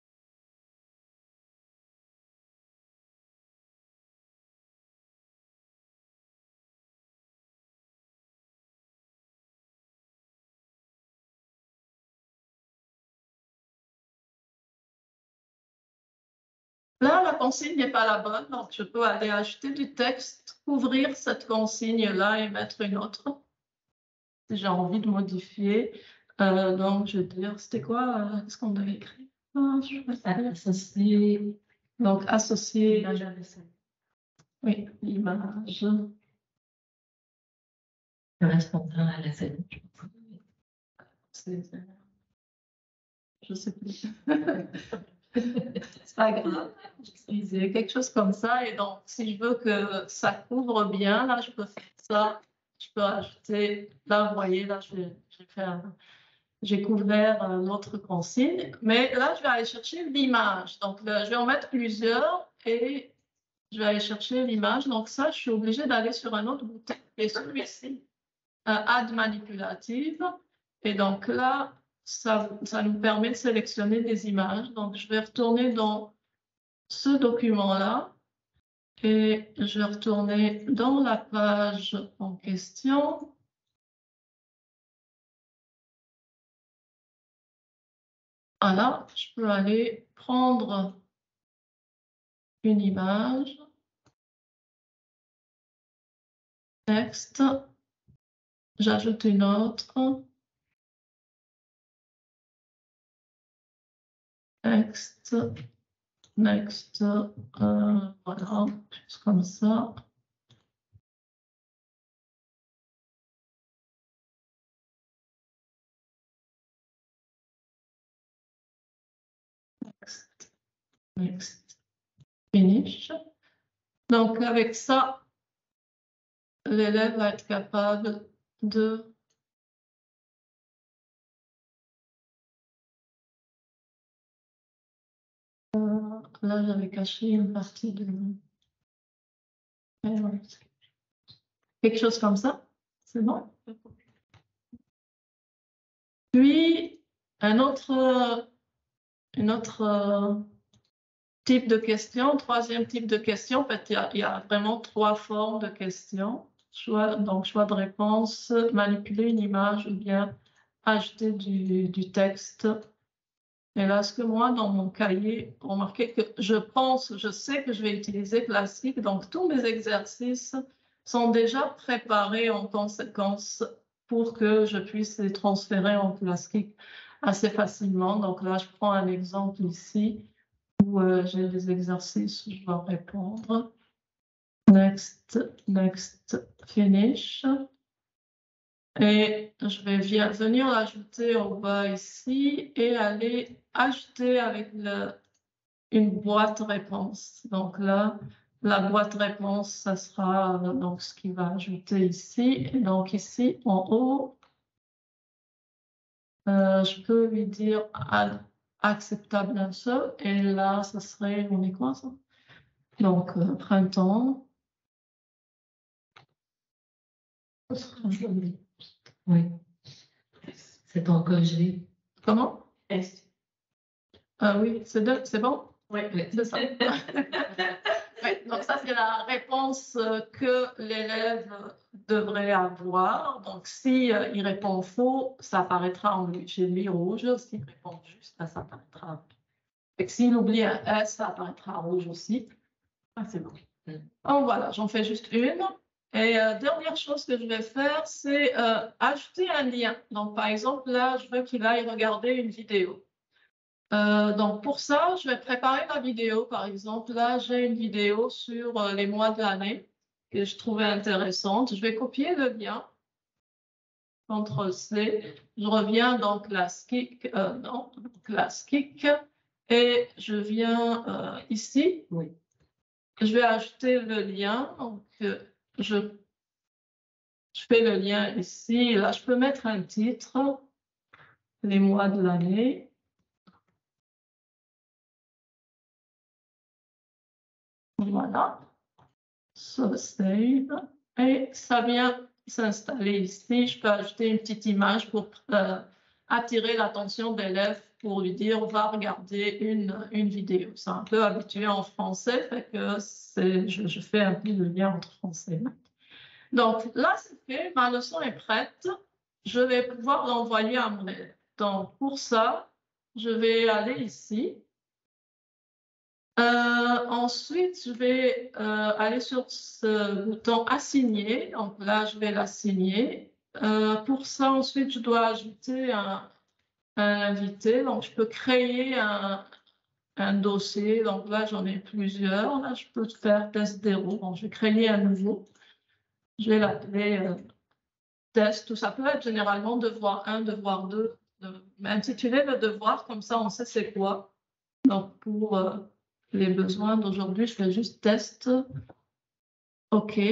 Là, la consigne n'est pas la bonne, donc je peux aller ajouter du texte, ouvrir cette consigne-là et mettre une autre. Si j'ai envie de modifier, euh, donc je vais dire, c'était quoi, euh, qu'est-ce qu'on avait écrit? Ah, je vais associer. Donc, associer. Oui, l'image. Correspondant à la scène. Je sais plus. C'est pas grave. J'utilisais quelque chose comme ça. Et donc, si je veux que ça couvre bien, là, je peux faire ça. Je peux ajouter. Là, vous voyez, là, j'ai couvert l'autre consigne. Mais là, je vais aller chercher l'image. Donc, là, je vais en mettre plusieurs et je vais aller chercher l'image. Donc, ça, je suis obligée d'aller sur un autre bouton. Et celui-ci, euh, Add manipulative. Et donc là, Ça, ça nous permet de sélectionner des images. Donc, je vais retourner dans ce document-là et je vais retourner dans la page en question. Voilà, je peux aller prendre une image. Texte. J'ajoute une autre. Texte. Next, euh, voilà, juste comme ça. Next, next, finish. Donc, avec ça, l'élève va être capable de euh, là, j'avais caché une partie de quelque chose comme ça. C'est bon. Puis, un autre, une autre euh, type de question, troisième type de question, en fait, il y a, il y a vraiment trois formes de questions. Choix, donc, choix de réponse, manipuler une image ou bien ajouter du, du texte. Et là, ce que moi, dans mon cahier, remarquez que je pense, je sais que je vais utiliser classique, donc tous mes exercices sont déjà préparés en conséquence pour que je puisse les transférer en classique assez facilement. Donc là, je prends un exemple ici où euh, j'ai des exercices où je dois répondre. Next, next, finish. Et je vais venir l'ajouter en bas ici et aller ajouter avec le, une boîte réponse. Donc là, la boîte réponse, ça sera donc ce qui va ajouter ici. Et donc ici, en haut, euh, je peux lui dire acceptable answer. Et là, ça serait, on est quoi ça? Donc, euh, printemps. Oui. C'est encouragé. Comment? Est. Ah oui, c'est de- c'est bon? Oui, C'est ça. Oui, donc ça, c'est la réponse euh, que l'élève devrait avoir. Donc, si euh, il répond faux, ça apparaîtra en chez lui rouge. S'il répond juste, là, ça apparaîtra rouge. Et s'il oublie un S, ça apparaîtra rouge aussi. Ah, c'est bon. Mm. Donc, voilà, j'en fais juste une. Et euh, dernière chose que je vais faire, c'est euh, ajouter un lien. Donc, par exemple, là, je veux qu'il aille regarder une vidéo. Euh, donc, pour ça, je vais préparer la vidéo. Par exemple, là, j'ai une vidéo sur euh, les mois de l'année que je trouvais intéressante. Je vais copier le lien. contrôle C. Je reviens dans ClassKick, euh, non, ClassKick, et je viens euh, ici. Oui. Je vais ajouter le lien. Donc, euh, je, je fais le lien ici. Là, je peux mettre un titre, les mois de l'année. Voilà. So save. Et ça vient s'installer ici. Je peux ajouter une petite image pour euh, attirer l'attention de l'élève pour lui dire va regarder une, une vidéo. C'est un peu habitué en français, fait que je, je fais un peu le lien entre français. Donc là, c'est fait, ma leçon est prête. Je vais pouvoir l'envoyer à mon élève. Donc pour ça, je vais aller ici. Euh, ensuite, je vais euh, aller sur ce bouton assigner. Donc là, je vais l'assigner. Euh, pour ça, ensuite, je dois ajouter un, un invité. Donc, je peux créer un, un dossier. Donc là, j'en ai plusieurs. Là, je peux faire test zéro. Donc, je vais créer un nouveau. Je vais l'appeler euh, test. Ça peut être généralement devoir un, devoir deux. Mais intituler le devoir, comme ça, on sait c'est quoi. Donc, pour... Euh, les besoins d'aujourd'hui, je fais juste test. OK.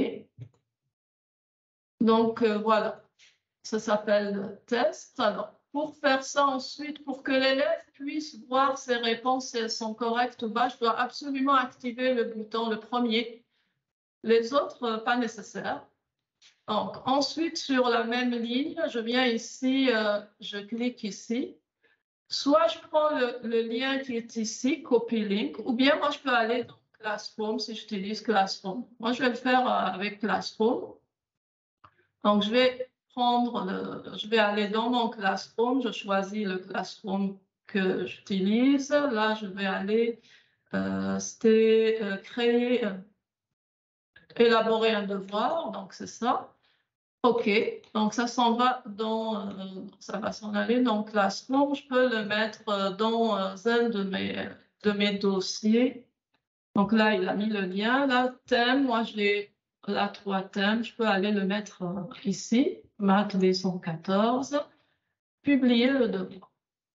Donc, euh, voilà. Ça s'appelle test. Alors, pour faire ça ensuite, pour que l'élève puisse voir ses réponses si elles sont correctes ou pas, je dois absolument activer le bouton, le premier. Les autres, euh, pas nécessaire. Donc, ensuite, sur la même ligne, je viens ici, euh, je clique ici. Soit je prends le, le lien qui est ici, copy link, ou bien moi je peux aller dans Classroom si j'utilise Classroom. Moi je vais le faire avec Classroom. Donc je vais prendre le, je vais aller dans mon Classroom, je choisis le Classroom que j'utilise. Là je vais aller, euh, c'était euh, créer, euh, élaborer un devoir, donc c'est ça. OK, donc ça s'en va dans, euh, ça va s'en aller dans Classroom. Je peux le mettre euh, dans euh, un de mes, de mes dossiers. Donc là, il a mis le lien. Là, thème, moi, j'ai là trois thèmes. Je peux aller le mettre euh, ici, Math deux cent quatorze. Publier le devoir.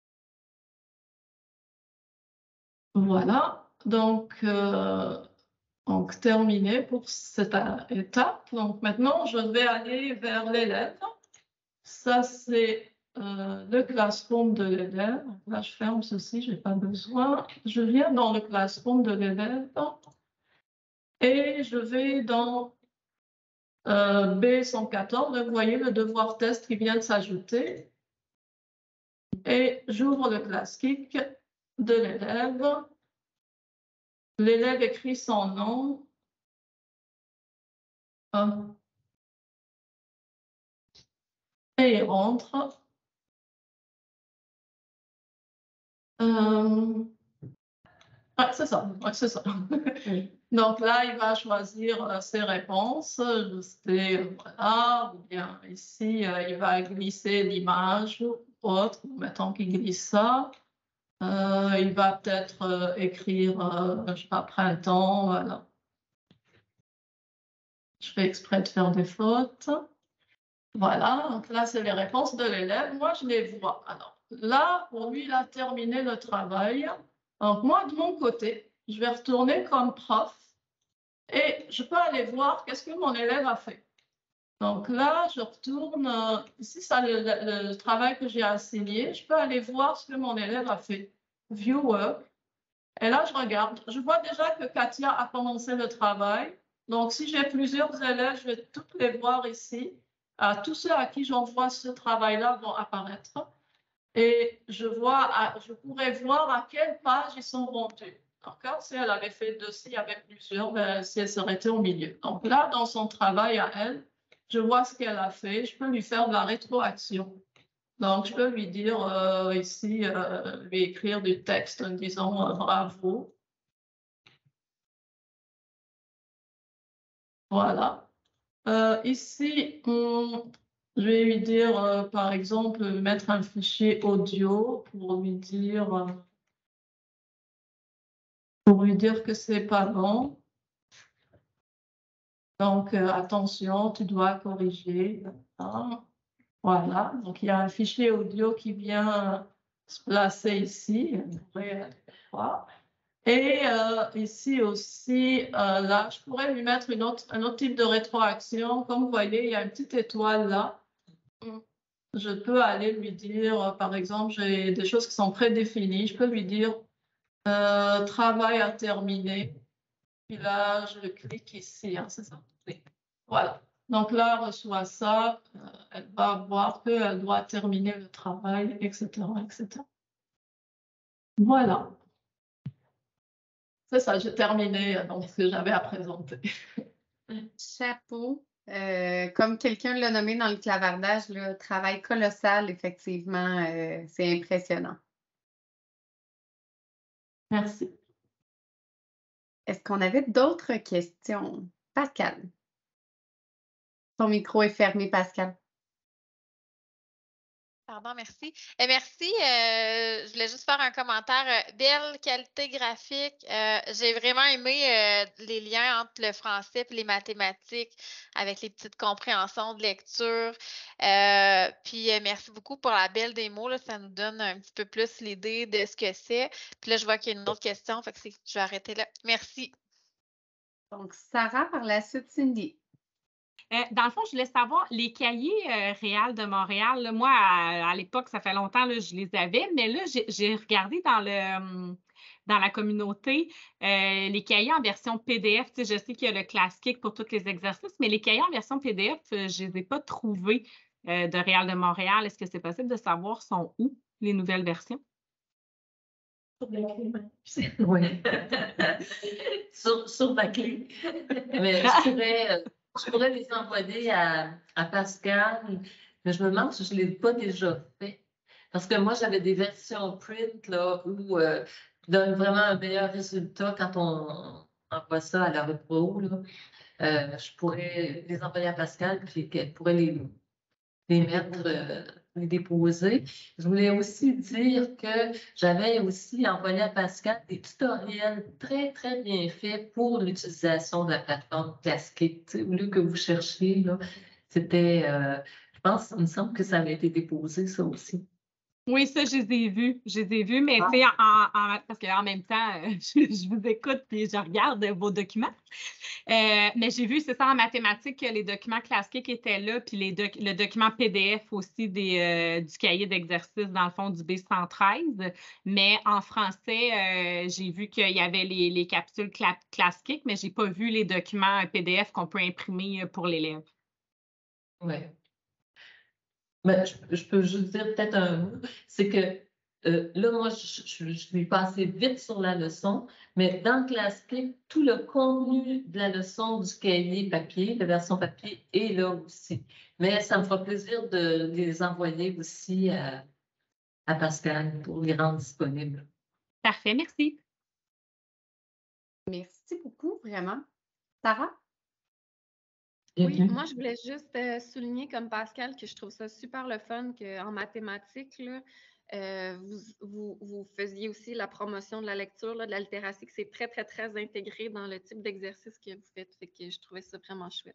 Voilà, donc... Euh, Donc, terminé pour cette étape. Donc, maintenant, je vais aller vers l'élève. Ça, c'est euh, le classroom de l'élève. Là, je ferme ceci, je n'ai pas besoin. Je viens dans le classroom de l'élève et je vais dans euh, B cent quatorze. Vous voyez le devoir test qui vient de s'ajouter. Et j'ouvre le ClassKick de l'élève. L'élève écrit son nom. Hum. Et il rentre. Euh... Ouais, c'est ça. Ouais, c'est ça. Donc là, il va choisir euh, ses réponses. C'est euh, voilà, ou bien ici, euh, il va glisser l'image ou autre. Mettons qu'il glisse ça. Euh, il va peut-être euh, écrire, euh, je sais pas, printemps, voilà. Je fais exprès de faire des fautes. Voilà, donc là, c'est les réponses de l'élève. Moi, je les vois. Alors là, pour lui, il a terminé le travail. Donc moi, de mon côté, je vais retourner comme prof et je peux aller voir qu'est-ce que mon élève a fait. Donc là, je retourne, euh, ici, ça le, le, le travail que j'ai assigné. Je peux aller voir ce que mon élève a fait. View work. Et là, je regarde. Je vois déjà que Katia a commencé le travail. Donc, si j'ai plusieurs élèves, je vais toutes les voir ici. à tous ceux à qui j'envoie ce travail-là vont apparaître. Et je, vois à, je pourrais voir à quelle page ils sont vendus. D'accord? Si elle avait fait deux, s'il y avait plusieurs, ben, si elle serait au milieu. Donc là, dans son travail à elle, je vois ce qu'elle a fait. Je peux lui faire de la rétroaction. Donc, je peux lui dire euh, ici, euh, lui écrire du texte en disant euh, bravo. Voilà. Euh, ici, on, je vais lui dire, euh, par exemple, mettre un fichier audio pour lui dire, euh, pour lui dire que c'est pas bon. Donc, euh, attention, tu dois corriger. Voilà. Donc, il y a un fichier audio qui vient se placer ici. Vous pourrez voir. Et euh, ici aussi, euh, là, je pourrais lui mettre une autre, un autre type de rétroaction. Comme vous voyez, il y a une petite étoile là. Je peux aller lui dire, par exemple, j'ai des choses qui sont prédéfinies. Je peux lui dire euh, travail à terminer. Puis là, je clique ici, hein, c'est ça? Oui. Voilà. Donc là, elle reçoit ça. Euh, elle va voir qu'elle doit terminer le travail, et cetera, et cetera. Voilà. C'est ça, j'ai terminé donc, ce que j'avais à présenter. Chapeau. Euh, comme quelqu'un l'a nommé dans le clavardage, le travail colossal, effectivement, euh, c'est impressionnant. Merci. Est-ce qu'on avait d'autres questions? Pascal. Ton micro est fermé, Pascal. Pardon, merci. Et merci. Euh, je voulais juste faire un commentaire. Euh, belle qualité graphique. Euh, j'ai vraiment aimé euh, les liens entre le français et les mathématiques avec les petites compréhensions de lecture. Euh, puis euh, merci beaucoup pour la belle démo. Là, ça nous donne un petit peu plus l'idée de ce que c'est. Puis là, je vois qu'il y a une autre question. Fait que je vais arrêter là. Merci. Donc, Sarah, par la suite, Cindy. Euh, dans le fond, je voulais savoir, les cahiers euh, Réal de Montréal, là, moi, à, à l'époque, ça fait longtemps, là, je les avais, mais là, j'ai regardé dans le dans la communauté euh, les cahiers en version P D F. Tu sais, je sais qu'il y a le classique pour tous les exercices, mais les cahiers en version P D F, euh, je ne les ai pas trouvés euh, de Réal de Montréal. Est-ce que c'est possible de savoir sont où les nouvelles versions? Oui. sur, sur ma clé. Mais je pourrais, euh, je pourrais les envoyer à, à Pascal, mais je me demande si je ne l'ai pas déjà fait. Parce que moi, j'avais des versions print là, où euh, qui donnent vraiment un meilleur résultat quand on envoie ça à la repro. Là. Euh, je pourrais les envoyer à Pascal, puis qu'elle pourrait les, les mettre, euh, les déposer. Je voulais aussi dire que j'avais aussi envoyé à Pascal des tutoriels très, très bien faits pour l'utilisation de la plateforme Classique. Au lieu que vous cherchiez, là, c'était, euh, je pense, il me semble que ça avait été déposé, ça aussi. Oui, ça, je les ai vus. Je les ai vus, mais tu sais, en, en, parce qu'en même temps, euh, je, je vous écoute et je regarde vos documents. Euh, mais j'ai vu, c'est ça, en mathématiques, que les documents classiques étaient là, puis les doc, le document P D F aussi des, euh, du cahier d'exercice, dans le fond, du B cent treize. Mais en français, euh, j'ai vu qu'il y avait les, les capsules cla classiques, mais je n'ai pas vu les documents P D F qu'on peut imprimer pour l'élève. Oui. Mais je, je peux juste dire peut-être un mot, c'est que euh, là, moi, je, je, je suis passée vite sur la leçon, mais dans Classique, tout le contenu de la leçon du cahier papier, de version papier, est là aussi. Mais ça me fera plaisir de les envoyer aussi à, à Pascal pour les rendre disponibles. Parfait, merci. Merci beaucoup, vraiment. Sarah? Oui, moi, je voulais juste euh, souligner comme Pascal que je trouve ça super le fun qu'en mathématiques, là, euh, vous, vous, vous faisiez aussi la promotion de la lecture, là, de la littératie, que c'est très, très, très intégré dans le type d'exercice que vous faites. Fait que je trouvais ça vraiment chouette.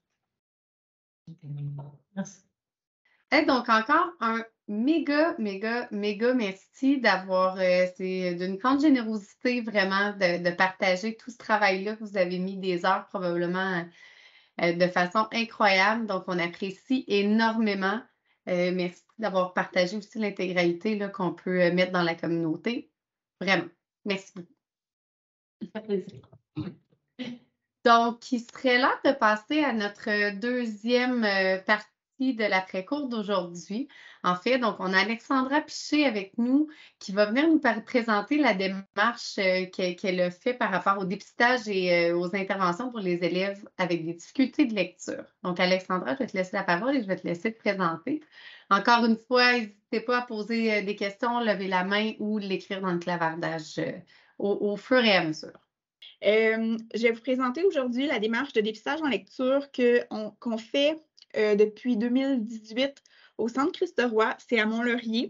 Merci. Et donc, encore un méga, méga, méga merci d'avoir, euh, c'est d'une grande générosité vraiment de, de partager tout ce travail-là que vous avez mis des heures probablement euh, de façon incroyable. Donc, on apprécie énormément. Euh, merci d'avoir partagé aussi l'intégralité qu'on peut mettre dans la communauté. Vraiment. Merci beaucoup. Ça fait plaisir. Donc, il serait là de passer à notre deuxième euh, partie partie de l'après-cours d'aujourd'hui. En fait, donc, on a Alexandra Piché avec nous qui va venir nous par- présenter la démarche euh, qu'elle qu'elle a fait par rapport au dépistage et euh, aux interventions pour les élèves avec des difficultés de lecture. Donc, Alexandra, je vais te laisser la parole et je vais te laisser te présenter. Encore une fois, n'hésitez pas à poser euh, des questions, lever la main ou l'écrire dans le clavardage euh, au, au fur et à mesure. Euh, je vais vous présenter aujourd'hui la démarche de dépistage en lecture que on- qu'on fait euh, depuis deux mille dix-huit au Centre Christ-Roy, c'est à Mont-Laurier.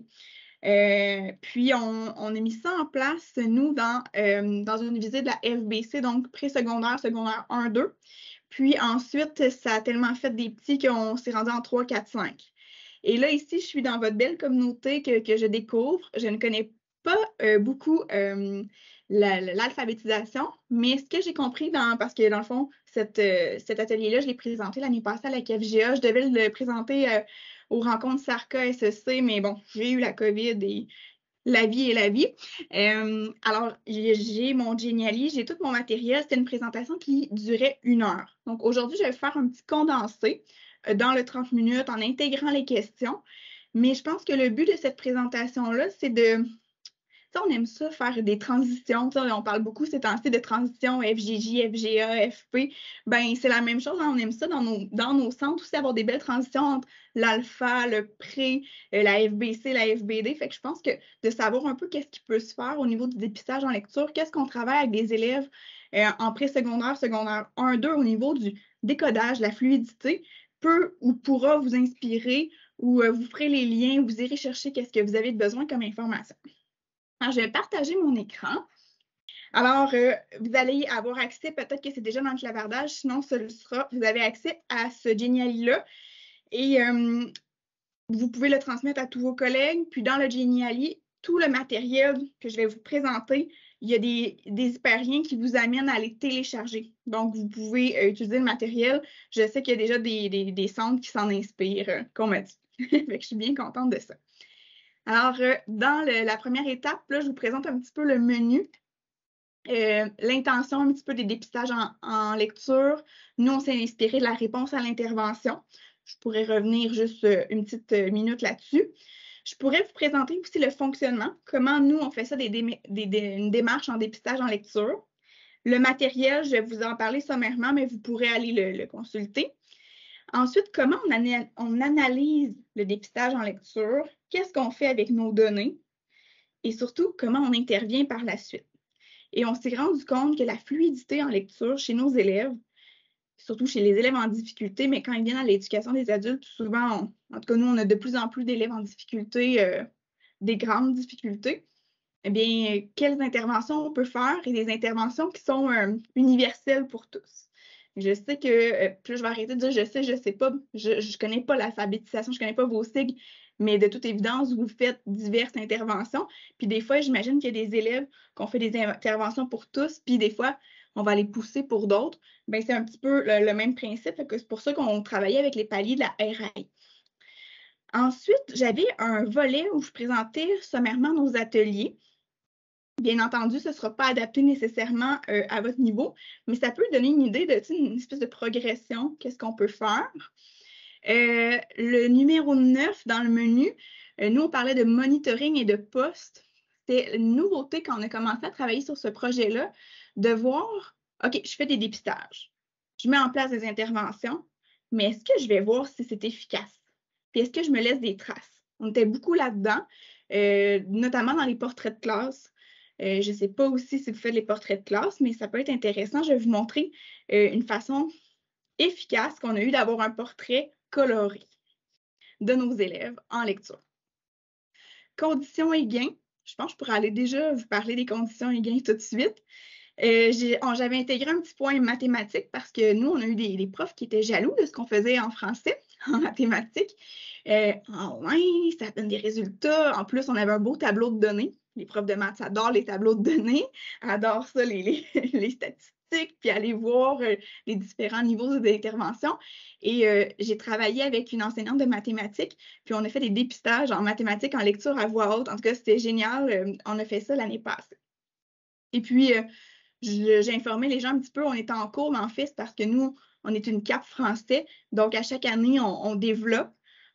Euh, puis, on, on a mis ça en place, nous, dans, euh, dans une visite de la F B C, donc pré-secondaire, secondaire un deux. Puis ensuite, ça a tellement fait des petits qu'on s'est rendu en trois, quatre, cinq. Et là, ici, je suis dans votre belle communauté que, que je découvre. Je ne connais pas euh, beaucoup euh, la- la- l'alphabétisation, mais ce que j'ai compris, dans, parce que dans le fond, cette, euh, cet atelier-là, je l'ai présenté l'année passée à la K F G A. Je devais le présenter euh, aux rencontres SARCA S E C, mais bon, j'ai eu la COVID et la vie est la vie. Euh, alors, j'ai j'ai mon Geniali, j'ai tout mon matériel. C'était une présentation qui durait une heure. Donc, aujourd'hui, je vais faire un petit condensé euh, dans le trente minutes en intégrant les questions. Mais je pense que le but de cette présentation-là, c'est de... Ça, on aime ça, faire des transitions. Ça, on parle beaucoup ces temps-ci de transitions F G J, F G A, F P. Ben, c'est la même chose. Hein, on aime ça dans nos, dans nos centres aussi, avoir des belles transitions entre l'alpha, le pré, euh, la F B C, la F B D. Fait que je pense que de savoir un peu qu'est-ce qui peut se faire au niveau du dépistage en lecture, qu'est-ce qu'on travaille avec des élèves euh, en pré-secondaire, secondaire un deux au niveau du décodage, la fluidité, peut ou pourra vous inspirer ou euh, vous ferez les liens, vous irez chercher qu'est-ce que vous avez de besoin comme information. Alors, je vais partager mon écran. Alors, euh, vous allez avoir accès, peut-être que c'est déjà dans le clavardage, sinon ce sera, vous avez accès à ce Geniali-là et euh, vous pouvez le transmettre à tous vos collègues. Puis dans le Geniali, tout le matériel que je vais vous présenter, il y a des, des hyperliens qui vous amènent à les télécharger. Donc, vous pouvez euh, utiliser le matériel. Je sais qu'il y a déjà des, des, des centres qui s'en inspirent, euh, qu'on m'a dit. Fait que je suis bien contente de ça. Alors, euh, dans le, la première étape, là, je vous présente un petit peu le menu, euh, l'intention un petit peu des dépistages en, en lecture. Nous, on s'est inspiré de la réponse à l'intervention. Je pourrais revenir juste euh, une petite euh, minute là-dessus. Je pourrais vous présenter aussi le fonctionnement, comment nous, on fait ça, des, des, des, une démarche en dépistage en lecture. Le matériel, je vais vous en parler sommairement, mais vous pourrez aller le, le consulter. Ensuite, comment on, ana on analyse le dépistage en lecture? Qu'est-ce qu'on fait avec nos données? Et surtout, comment on intervient par la suite? Et on s'est rendu compte que la fluidité en lecture chez nos élèves, surtout chez les élèves en difficulté, mais quand ils viennent à l'éducation des adultes, souvent, on, en tout cas, nous, on a de plus en plus d'élèves en difficulté, euh, des grandes difficultés. Eh bien, quelles interventions on peut faire et des interventions qui sont euh, universelles pour tous. Je sais que, euh, puis je vais arrêter de dire je sais, je sais pas, je ne connais pas l'alphabétisation, je ne connais pas vos sigles, mais de toute évidence, vous faites diverses interventions. Puis des fois, j'imagine qu'il y a des élèves qu'on fait des interventions pour tous, puis des fois, on va les pousser pour d'autres. Bien, c'est un petit peu le, le même principe, c'est pour ça qu'on travaillait avec les paliers de la R A I. Ensuite, j'avais un volet où je présentais sommairement nos ateliers. Bien entendu, ce ne sera pas adapté nécessairement euh, à votre niveau, mais ça peut donner une idée de une espèce de progression, qu'est-ce qu'on peut faire. Euh, le numéro neuf dans le menu, euh, nous, on parlait de monitoring et de poste. C'est une nouveauté quand on a commencé à travailler sur ce projet-là, de voir, OK, je fais des dépistages, je mets en place des interventions, mais est-ce que je vais voir si c'est efficace? Puis est-ce que je me laisse des traces? On était beaucoup là-dedans, euh, notamment dans les portraits de classe. Euh, je ne sais pas aussi si vous faites les portraits de classe, mais ça peut être intéressant. Je vais vous montrer euh, une façon efficace qu'on a eu d'avoir un portrait coloré de nos élèves en lecture. Conditions et gains. Je pense que je pourrais aller déjà vous parler des conditions et gains tout de suite. Euh, J'avais intégré un petit point mathématique parce que nous, on a eu des, des profs qui étaient jaloux de ce qu'on faisait en français, en mathématiques. Euh, oh ouais, ça donne des résultats. En plus, on avait un beau tableau de données. Les profs de maths adorent les tableaux de données, adorent ça, les, les, les statistiques, puis aller voir euh, les différents niveaux d'intervention. Et euh, j'ai travaillé avec une enseignante de mathématiques, puis on a fait des dépistages en mathématiques en lecture à voix haute. En tout cas, c'était génial. Euh, on a fait ça l'année passée. Et puis, euh, j'ai informé les gens un petit peu, on était en cours, mais en fait, c'est parce que nous, on est une C A P français. Donc, à chaque année, on, on développe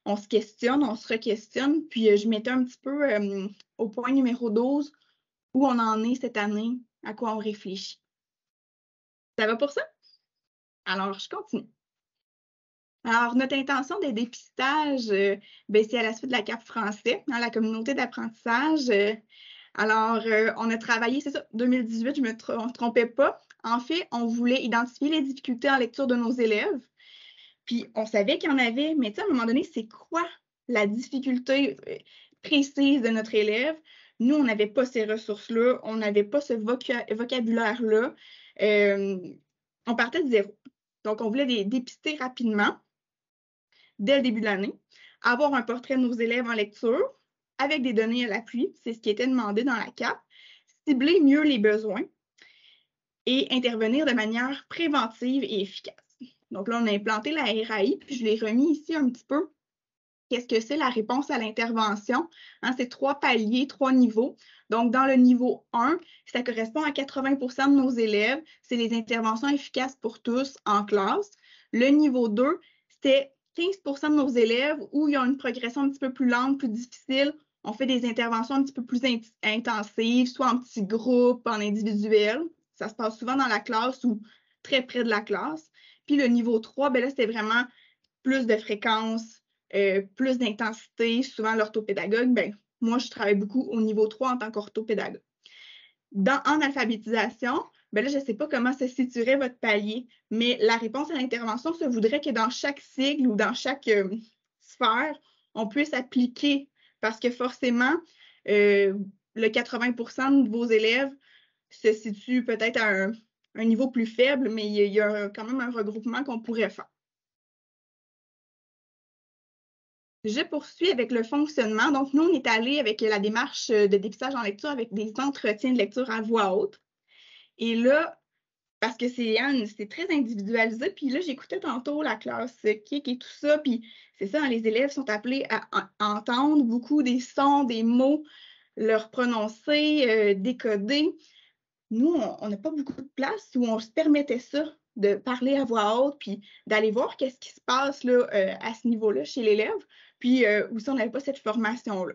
on se questionne, on se re-questionne, puis euh, je mettais un petit peu euh, au point numéro douze où on en est cette année, à quoi on réfléchit. Ça va pour ça? Alors, je continue. Alors, notre intention des dépistages, euh, ben, c'est à la suite de la C A P français, dans la communauté d'apprentissage. Euh, alors, euh, on a travaillé, c'est ça, deux mille dix-huit, je ne me tr- trompais pas. En fait, on voulait identifier les difficultés en lecture de nos élèves. Puis, on savait qu'il y en avait, mais à un moment donné, c'est quoi la difficulté euh, précise de notre élève? Nous, on n'avait pas ces ressources-là, on n'avait pas ce voca vocabulaire-là. Euh, on partait de zéro. Donc, on voulait les dépister rapidement, dès le début de l'année, avoir un portrait de nos élèves en lecture, avec des données à l'appui, c'est ce qui était demandé dans la C A P, cibler mieux les besoins et intervenir de manière préventive et efficace. Donc là, on a implanté la R A I, puis je l'ai remis ici un petit peu. Qu'est-ce que c'est la réponse à l'intervention? Hein, c'est trois paliers, trois niveaux. Donc, dans le niveau un, ça correspond à quatre-vingts pour cent de nos élèves. C'est les interventions efficaces pour tous en classe. Le niveau deux, c'était quinze pour cent de nos élèves où il y a une progression un petit peu plus lente, plus difficile. On fait des interventions un petit peu plus int intensives, soit en petits groupes, en individuel. Ça se passe souvent dans la classe ou très près de la classe. Puis le niveau trois, ben là, c'était vraiment plus de fréquence, euh, plus d'intensité. Souvent, l'orthopédagogue, ben, moi, je travaille beaucoup au niveau trois en tant qu'orthopédagogue. Dans, en alphabétisation, ben là, je ne sais pas comment se situerait votre palier, mais la réponse à l'intervention se voudrait que dans chaque sigle ou dans chaque euh, sphère, on puisse appliquer, parce que forcément, euh, le quatre-vingts pour cent de vos élèves se situent peut-être à un, un niveau plus faible, mais il y a, il y a quand même un regroupement qu'on pourrait faire. Je poursuis avec le fonctionnement. Donc, nous, on est allé avec la démarche de dépistage en lecture avec des entretiens de lecture à voix haute. Et là, parce que c'est hein, c'est très individualisé, puis là, j'écoutais tantôt la classe K I C et tout ça, puis c'est ça, hein, les élèves sont appelés à, à entendre beaucoup des sons, des mots, leur prononcer, euh, décoder. Nous, on n'a pas beaucoup de place où on se permettait ça, de parler à voix haute, puis d'aller voir qu'est-ce qui se passe là, euh, à ce niveau-là chez l'élève, puis euh, aussi on n'avait pas cette formation-là.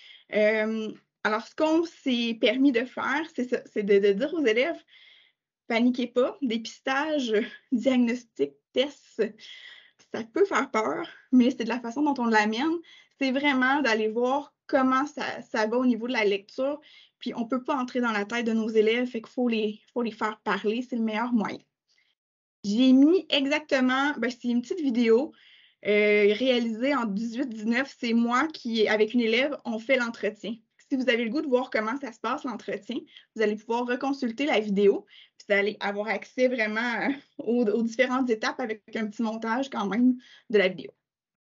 Euh, alors, ce qu'on s'est permis de faire, c'est de, de dire aux élèves, paniquez pas, dépistage, diagnostic, test, ça peut faire peur, mais c'est de la façon dont on l'amène. C'est vraiment d'aller voir comment ça, ça va au niveau de la lecture, puis on ne peut pas entrer dans la tête de nos élèves, fait qu'il faut les, faut les faire parler, c'est le meilleur moyen. J'ai mis exactement, ben, c'est une petite vidéo euh, réalisée en dix-huit dix-neuf, c'est moi qui, avec une élève, on fait l'entretien. Si vous avez le goût de voir comment ça se passe, l'entretien, vous allez pouvoir reconsulter la vidéo, puis vous allez avoir accès vraiment aux, aux différentes étapes avec un petit montage quand même de la vidéo.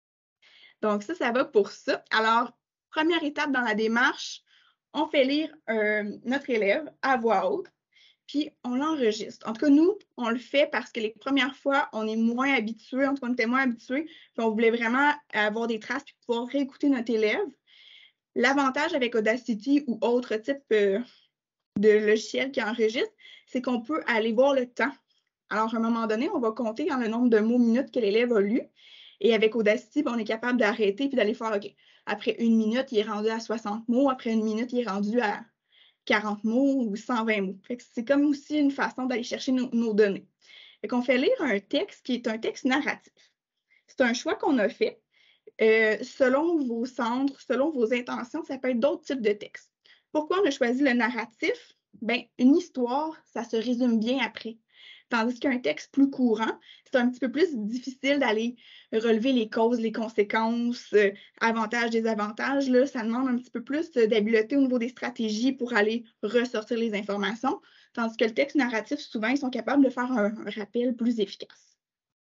Donc ça, ça va pour ça. Alors, première étape dans la démarche, on fait lire euh, notre élève à voix haute, puis on l'enregistre. En tout cas, nous, on le fait parce que les premières fois, on est moins habitués, en tout cas, on était moins habitués, puis on voulait vraiment avoir des traces puis pouvoir réécouter notre élève. L'avantage avec Audacity ou autre type euh, de logiciel qui enregistre, c'est qu'on peut aller voir le temps. Alors, à un moment donné, on va compter dans le nombre de mots minutes que l'élève a lu. Et avec Audacity, on est capable d'arrêter puis d'aller faire, OK, après une minute, il est rendu à soixante mots. Après une minute, il est rendu à quarante mots ou cent vingt mots. C'est comme aussi une façon d'aller chercher nos, nos données. Fait qu'on fait lire un texte qui est un texte narratif. C'est un choix qu'on a fait. Euh, selon vos centres, selon vos intentions, ça peut être d'autres types de textes. Pourquoi on a choisi le narratif? Bien, une histoire, ça se résume bien après. Tandis qu'un texte plus courant, c'est un petit peu plus difficile d'aller relever les causes, les conséquences, euh, avantages, désavantages. Là, ça demande un petit peu plus d'habileté au niveau des stratégies pour aller ressortir les informations. Tandis que le texte narratif, souvent, ils sont capables de faire un, un rappel plus efficace.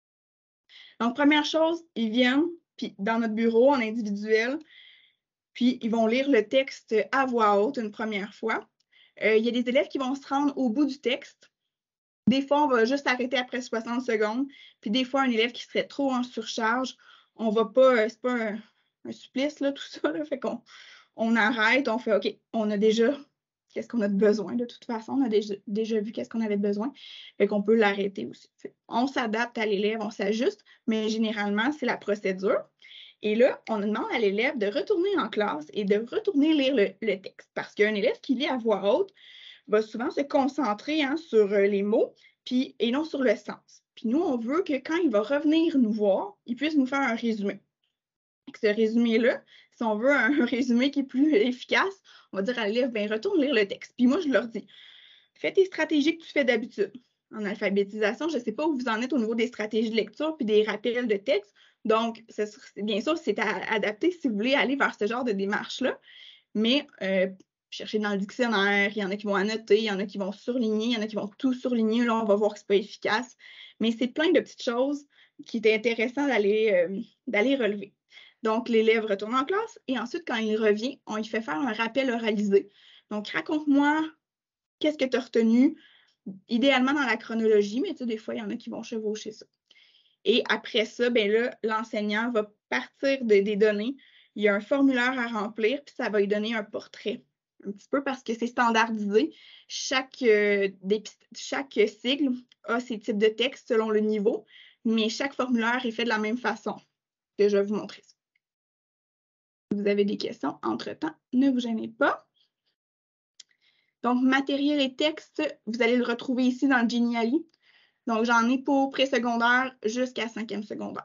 Donc, première chose, ils viennent puis dans notre bureau en individuel, puis ils vont lire le texte à voix haute une première fois. Euh, il y a des élèves qui vont se rendre au bout du texte. Des fois, on va juste arrêter après soixante secondes. Puis des fois, un élève qui serait trop en surcharge, on va pas, c'est pas un, un supplice, là, tout ça. Là, fait qu'on on arrête, on fait OK, on a déjà qu'est-ce qu'on a de besoin de toute façon. On a déjà, déjà vu qu'est-ce qu'on avait de besoin. Fait qu'on peut l'arrêter aussi. Fait, on s'adapte à l'élève, on s'ajuste, mais généralement, c'est la procédure. Et là, on demande à l'élève de retourner en classe et de retourner lire le, le texte. Parce qu'un élève qui lit à voix haute va souvent se concentrer hein, sur les mots puis, et non sur le sens. Puis nous, on veut que quand il va revenir nous voir, il puisse nous faire un résumé. Et ce résumé-là, si on veut un résumé qui est plus efficace, on va dire à l'élève, bien, retourne lire le texte. Puis moi, je leur dis, fais tes stratégies que tu fais d'habitude. En alphabétisation, je ne sais pas où vous en êtes au niveau des stratégies de lecture puis des rappels de texte. Donc, bien sûr, c'est à adapter si vous voulez aller vers ce genre de démarche-là. Mais euh, chercher dans le dictionnaire, il y en a qui vont annoter, il y en a qui vont surligner, il y en a qui vont tout surligner. Là, on va voir que ce n'est pas efficace. Mais c'est plein de petites choses qui étaient intéressantes d'aller euh, d'aller relever. Donc, l'élève retourne en classe et ensuite, quand il revient, on lui fait faire un rappel oralisé. Donc, raconte-moi qu'est-ce que tu as retenu, idéalement dans la chronologie, mais tu sais, des fois, il y en a qui vont chevaucher ça. Et après ça, bien là, l'enseignant va partir de, des données. Il y a un formulaire à remplir, puis ça va lui donner un portrait. Un petit peu parce que c'est standardisé. Chaque, euh, des, chaque sigle a ses types de textes selon le niveau, mais chaque formulaire est fait de la même façon. Que je vais vous montrer ça. Si vous avez des questions, entre-temps, ne vous gênez pas. Donc, matériel et texte, vous allez le retrouver ici dans le Geniali. Donc, j'en ai pour pré-secondaire jusqu'à cinquième secondaire.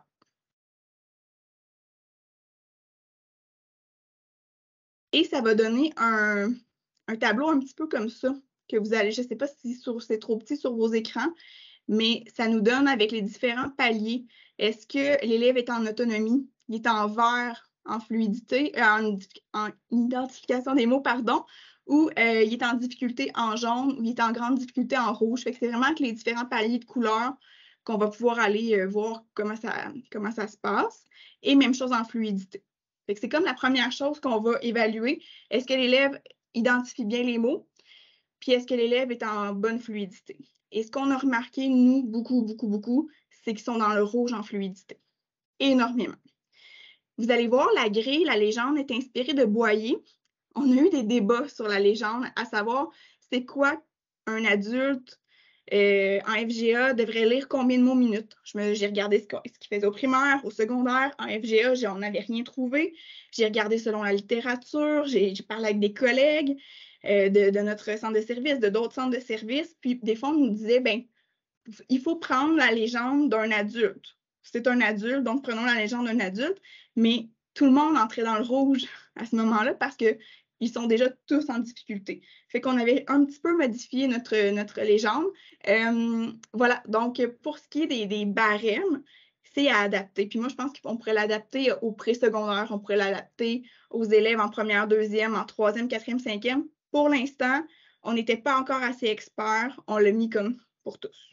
Et ça va donner un, un tableau un petit peu comme ça, que vous allez, je ne sais pas si c'est trop petit sur vos écrans, mais ça nous donne avec les différents paliers. Est-ce que l'élève est en autonomie? Il est en vert, en fluidité, euh, en, en identification des mots, pardon, ou euh, il est en difficulté en jaune, ou il est en grande difficulté en rouge. Fait que c'est vraiment avec les différents paliers de couleurs qu'on va pouvoir aller euh, voir comment ça, comment ça se passe. Et même chose en fluidité. Fait que c'est comme la première chose qu'on va évaluer. Est-ce que l'élève identifie bien les mots? Puis est-ce que l'élève est en bonne fluidité? Et ce qu'on a remarqué, nous, beaucoup, beaucoup, beaucoup, c'est qu'ils sont dans le rouge en fluidité. Énormément. Vous allez voir, la grille, la légende est inspirée de Boyer. On a eu des débats sur la légende, à savoir, c'est quoi un adulte euh, en F G A devrait lire combien de mots minutes? J'ai regardé ce qu'il faisait au primaire, au secondaire. En F G A, on n'avait rien trouvé. J'ai regardé selon la littérature, j'ai parlé avec des collègues euh, de, de notre centre de service, de d'autres centres de service. Puis des fois, on nous disait, ben, il faut prendre la légende d'un adulte. C'est un adulte, donc prenons la légende d'un adulte, mais tout le monde entrait dans le rouge à ce moment-là parce qu'ils sont déjà tous en difficulté. Fait qu'on avait un petit peu modifié notre, notre légende. Euh, voilà, donc pour ce qui est des, des barèmes, c'est à adapter. Puis moi, je pense qu'on pourrait l'adapter au pré-secondaire, on pourrait l'adapter aux élèves en première, deuxième, en troisième, quatrième, cinquième. Pour l'instant, on n'était pas encore assez experts, on l'a mis comme pour tous.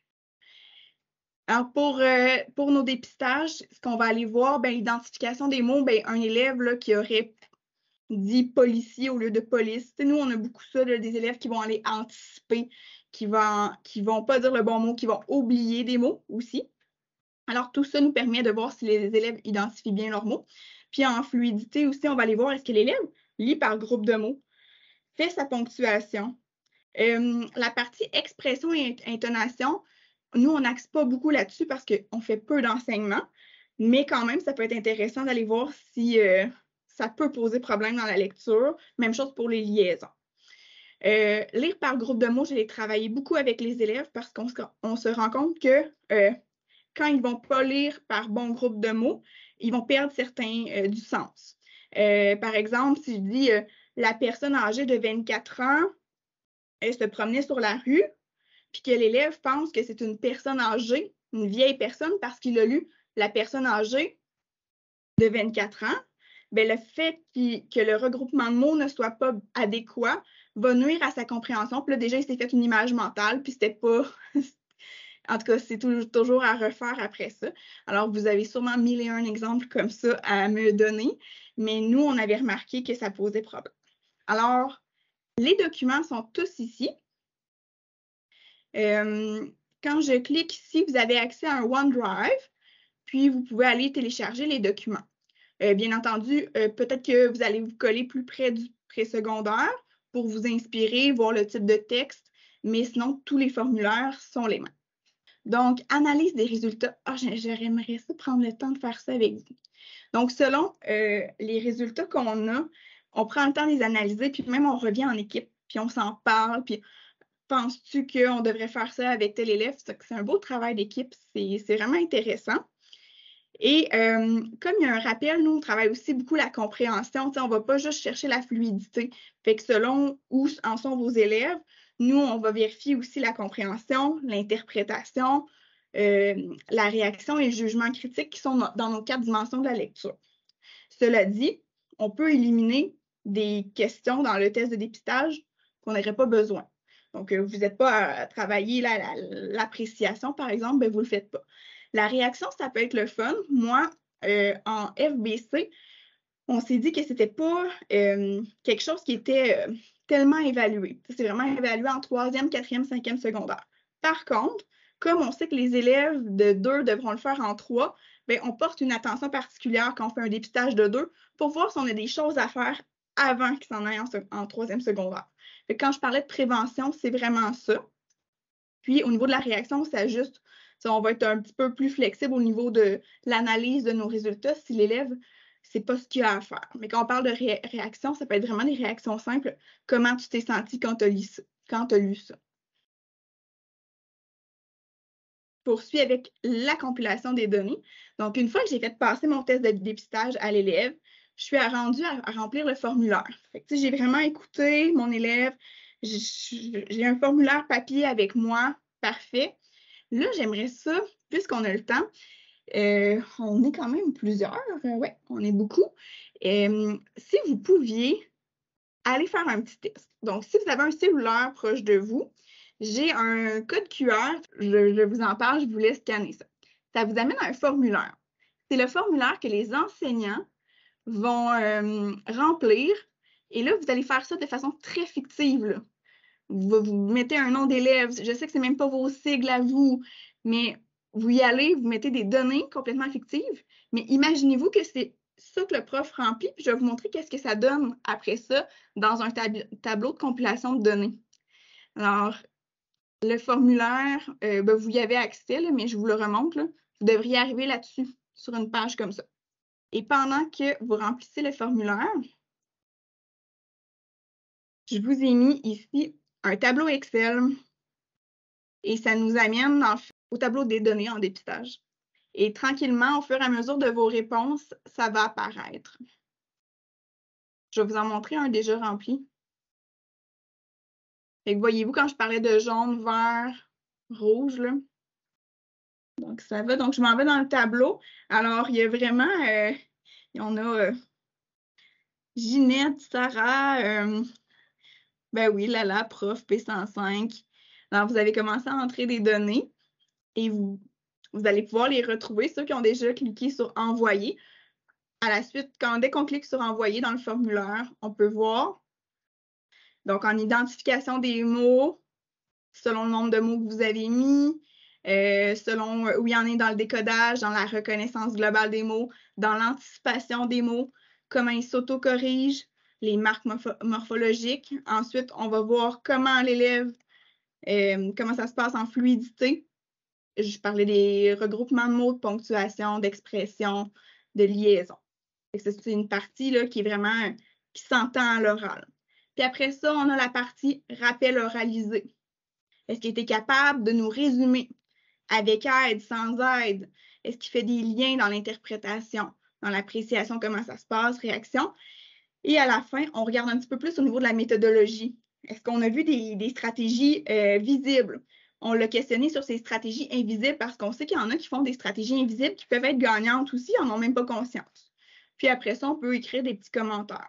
Alors, pour, euh, pour nos dépistages, ce qu'on va aller voir, ben, l'identification des mots, ben, un élève là, qui aurait dit policier au lieu de police. T'sais, nous, on a beaucoup ça, là, des élèves qui vont aller anticiper, qui vont, qui vont pas dire le bon mot, qui vont oublier des mots aussi. Alors, tout ça nous permet de voir si les élèves identifient bien leurs mots. Puis, en fluidité aussi, on va aller voir est-ce que l'élève lit par groupe de mots, fait sa ponctuation. Euh, la partie expression et intonation, nous, on n'axe pas beaucoup là-dessus parce qu'on fait peu d'enseignement, mais quand même, ça peut être intéressant d'aller voir si euh, ça peut poser problème dans la lecture. Même chose pour les liaisons. Euh, lire par groupe de mots, je l'ai travaillé beaucoup avec les élèves parce qu'on se, on se rend compte que euh, quand ils ne vont pas lire par bon groupe de mots, ils vont perdre certains euh, du sens. Euh, par exemple, si je dis euh, la personne âgée de vingt-quatre ans, elle se promenait sur la rue, puis que l'élève pense que c'est une personne âgée, une vieille personne, parce qu'il a lu la personne âgée de vingt-quatre ans, bien, le fait que le regroupement de mots ne soit pas adéquat va nuire à sa compréhension. Puis là, déjà, il s'est fait une image mentale, puis c'était pas... En tout cas, c'est toujours à refaire après ça. Alors, vous avez sûrement mille et un exemples comme ça à me donner, mais nous, on avait remarqué que ça posait problème. Alors, les documents sont tous ici. Euh, quand je clique ici, vous avez accès à un OneDrive, puis vous pouvez aller télécharger les documents. Euh, bien entendu, euh, peut-être que vous allez vous coller plus près du pré-secondaire pour vous inspirer, voir le type de texte, mais sinon, tous les formulaires sont les mêmes. Donc, analyse des résultats. Ah, oh, j'aimerais ça prendre le temps de faire ça avec vous. Donc, selon euh, les résultats qu'on a, on prend le temps de les analyser, puis même on revient en équipe, puis on s'en parle, puis penses-tu qu'on devrait faire ça avec tel élève? C'est un beau travail d'équipe, c'est vraiment intéressant. Et euh, comme il y a un rappel, nous, on travaille aussi beaucoup la compréhension. On ne va pas juste chercher la fluidité. Fait que selon où en sont vos élèves, nous, on va vérifier aussi la compréhension, l'interprétation, euh, la réaction et le jugement critique qui sont dans nos quatre dimensions de la lecture. Cela dit, on peut éliminer des questions dans le test de dépistage qu'on n'aurait pas besoin. Donc, euh, vous n'êtes pas à travailler l'appréciation, la, par exemple, ben, vous ne le faites pas. La réaction, ça peut être le fun. Moi, euh, en F B C, on s'est dit que ce n'était pas euh, quelque chose qui était euh, tellement évalué. C'est vraiment évalué en troisième, quatrième, cinquième secondaire. Par contre, comme on sait que les élèves de deux devront le faire en trois, bien, on porte une attention particulière quand on fait un dépistage de deux pour voir si on a des choses à faire avant qu'ils s'en aillent en, en troisième secondaire. Fait que quand je parlais de prévention, c'est vraiment ça. Puis, au niveau de la réaction, c'est juste, on va être un petit peu plus flexible au niveau de l'analyse de nos résultats si l'élève, c'est pas ce qu'il a à faire. Mais quand on parle de ré réaction, ça peut être vraiment des réactions simples. Comment tu t'es senti quand tu as lu ça? Quand tu as lu ça? Poursuis avec la compilation des données. Donc, une fois que j'ai fait passer mon test de dépistage à l'élève, je suis rendue à, à remplir le formulaire. J'ai vraiment écouté mon élève. J'ai un formulaire papier avec moi. Parfait. Là, j'aimerais ça, puisqu'on a le temps, euh, on est quand même plusieurs. Euh, oui, on est beaucoup. Euh, si vous pouviez aller faire un petit test. Donc, si vous avez un cellulaire proche de vous, j'ai un code Q R, je, je vous en parle, je vous laisse scanner ça. Ça vous amène à un formulaire. C'est le formulaire que les enseignants vont euh, remplir. Et là, vous allez faire ça de façon très fictive. Là. Vous, vous mettez un nom d'élève. Je sais que ce n'est même pas vos sigles à vous, mais vous y allez, vous mettez des données complètement fictives. Mais imaginez-vous que c'est ça que le prof remplit, puis je vais vous montrer qu'est-ce que ça donne après ça dans un tab tableau de compilation de données. Alors, le formulaire, euh, ben, vous y avez accès, là, mais je vous le remonte. Là. Vous devriez arriver là-dessus, sur une page comme ça. Et pendant que vous remplissez le formulaire, je vous ai mis ici un tableau Excel et ça nous amène dans le, au tableau des données en dépistage. Et tranquillement, au fur et à mesure de vos réponses, ça va apparaître. Je vais vous en montrer un déjà rempli. Voyez-vous, quand je parlais de jaune, vert, rouge, là. Donc, ça va. Donc, je m'en vais dans le tableau. Alors, il y a vraiment, euh, on a euh, Ginette, Sarah, euh, ben oui, Lala, prof, P cent cinq. Alors, vous avez commencé à entrer des données et vous, vous allez pouvoir les retrouver, ceux qui ont déjà cliqué sur « Envoyer ». À la suite, quand, dès qu'on clique sur « Envoyer » dans le formulaire, on peut voir. Donc, en identification des mots, selon le nombre de mots que vous avez mis, euh, selon où il y en est dans le décodage, dans la reconnaissance globale des mots, dans l'anticipation des mots, comment ils s'auto-corrigent, les marques morpho morphologiques. Ensuite, on va voir comment l'élève, euh, comment ça se passe en fluidité. Je parlais des regroupements de mots, de ponctuation, d'expression, de liaison. C'est une partie là, qui est vraiment, qui s'entend à l'oral. Puis après ça, on a la partie rappel oralisé. Est-ce qu'il était capable de nous résumer avec aide, sans aide? Est-ce qu'il fait des liens dans l'interprétation, dans l'appréciation, comment ça se passe, réaction? Et à la fin, on regarde un petit peu plus au niveau de la méthodologie. Est-ce qu'on a vu des, des stratégies euh, visibles? On l'a questionné sur ces stratégies invisibles parce qu'on sait qu'il y en a qui font des stratégies invisibles qui peuvent être gagnantes aussi, ils n'en ont même pas conscience. Puis après ça, on peut écrire des petits commentaires.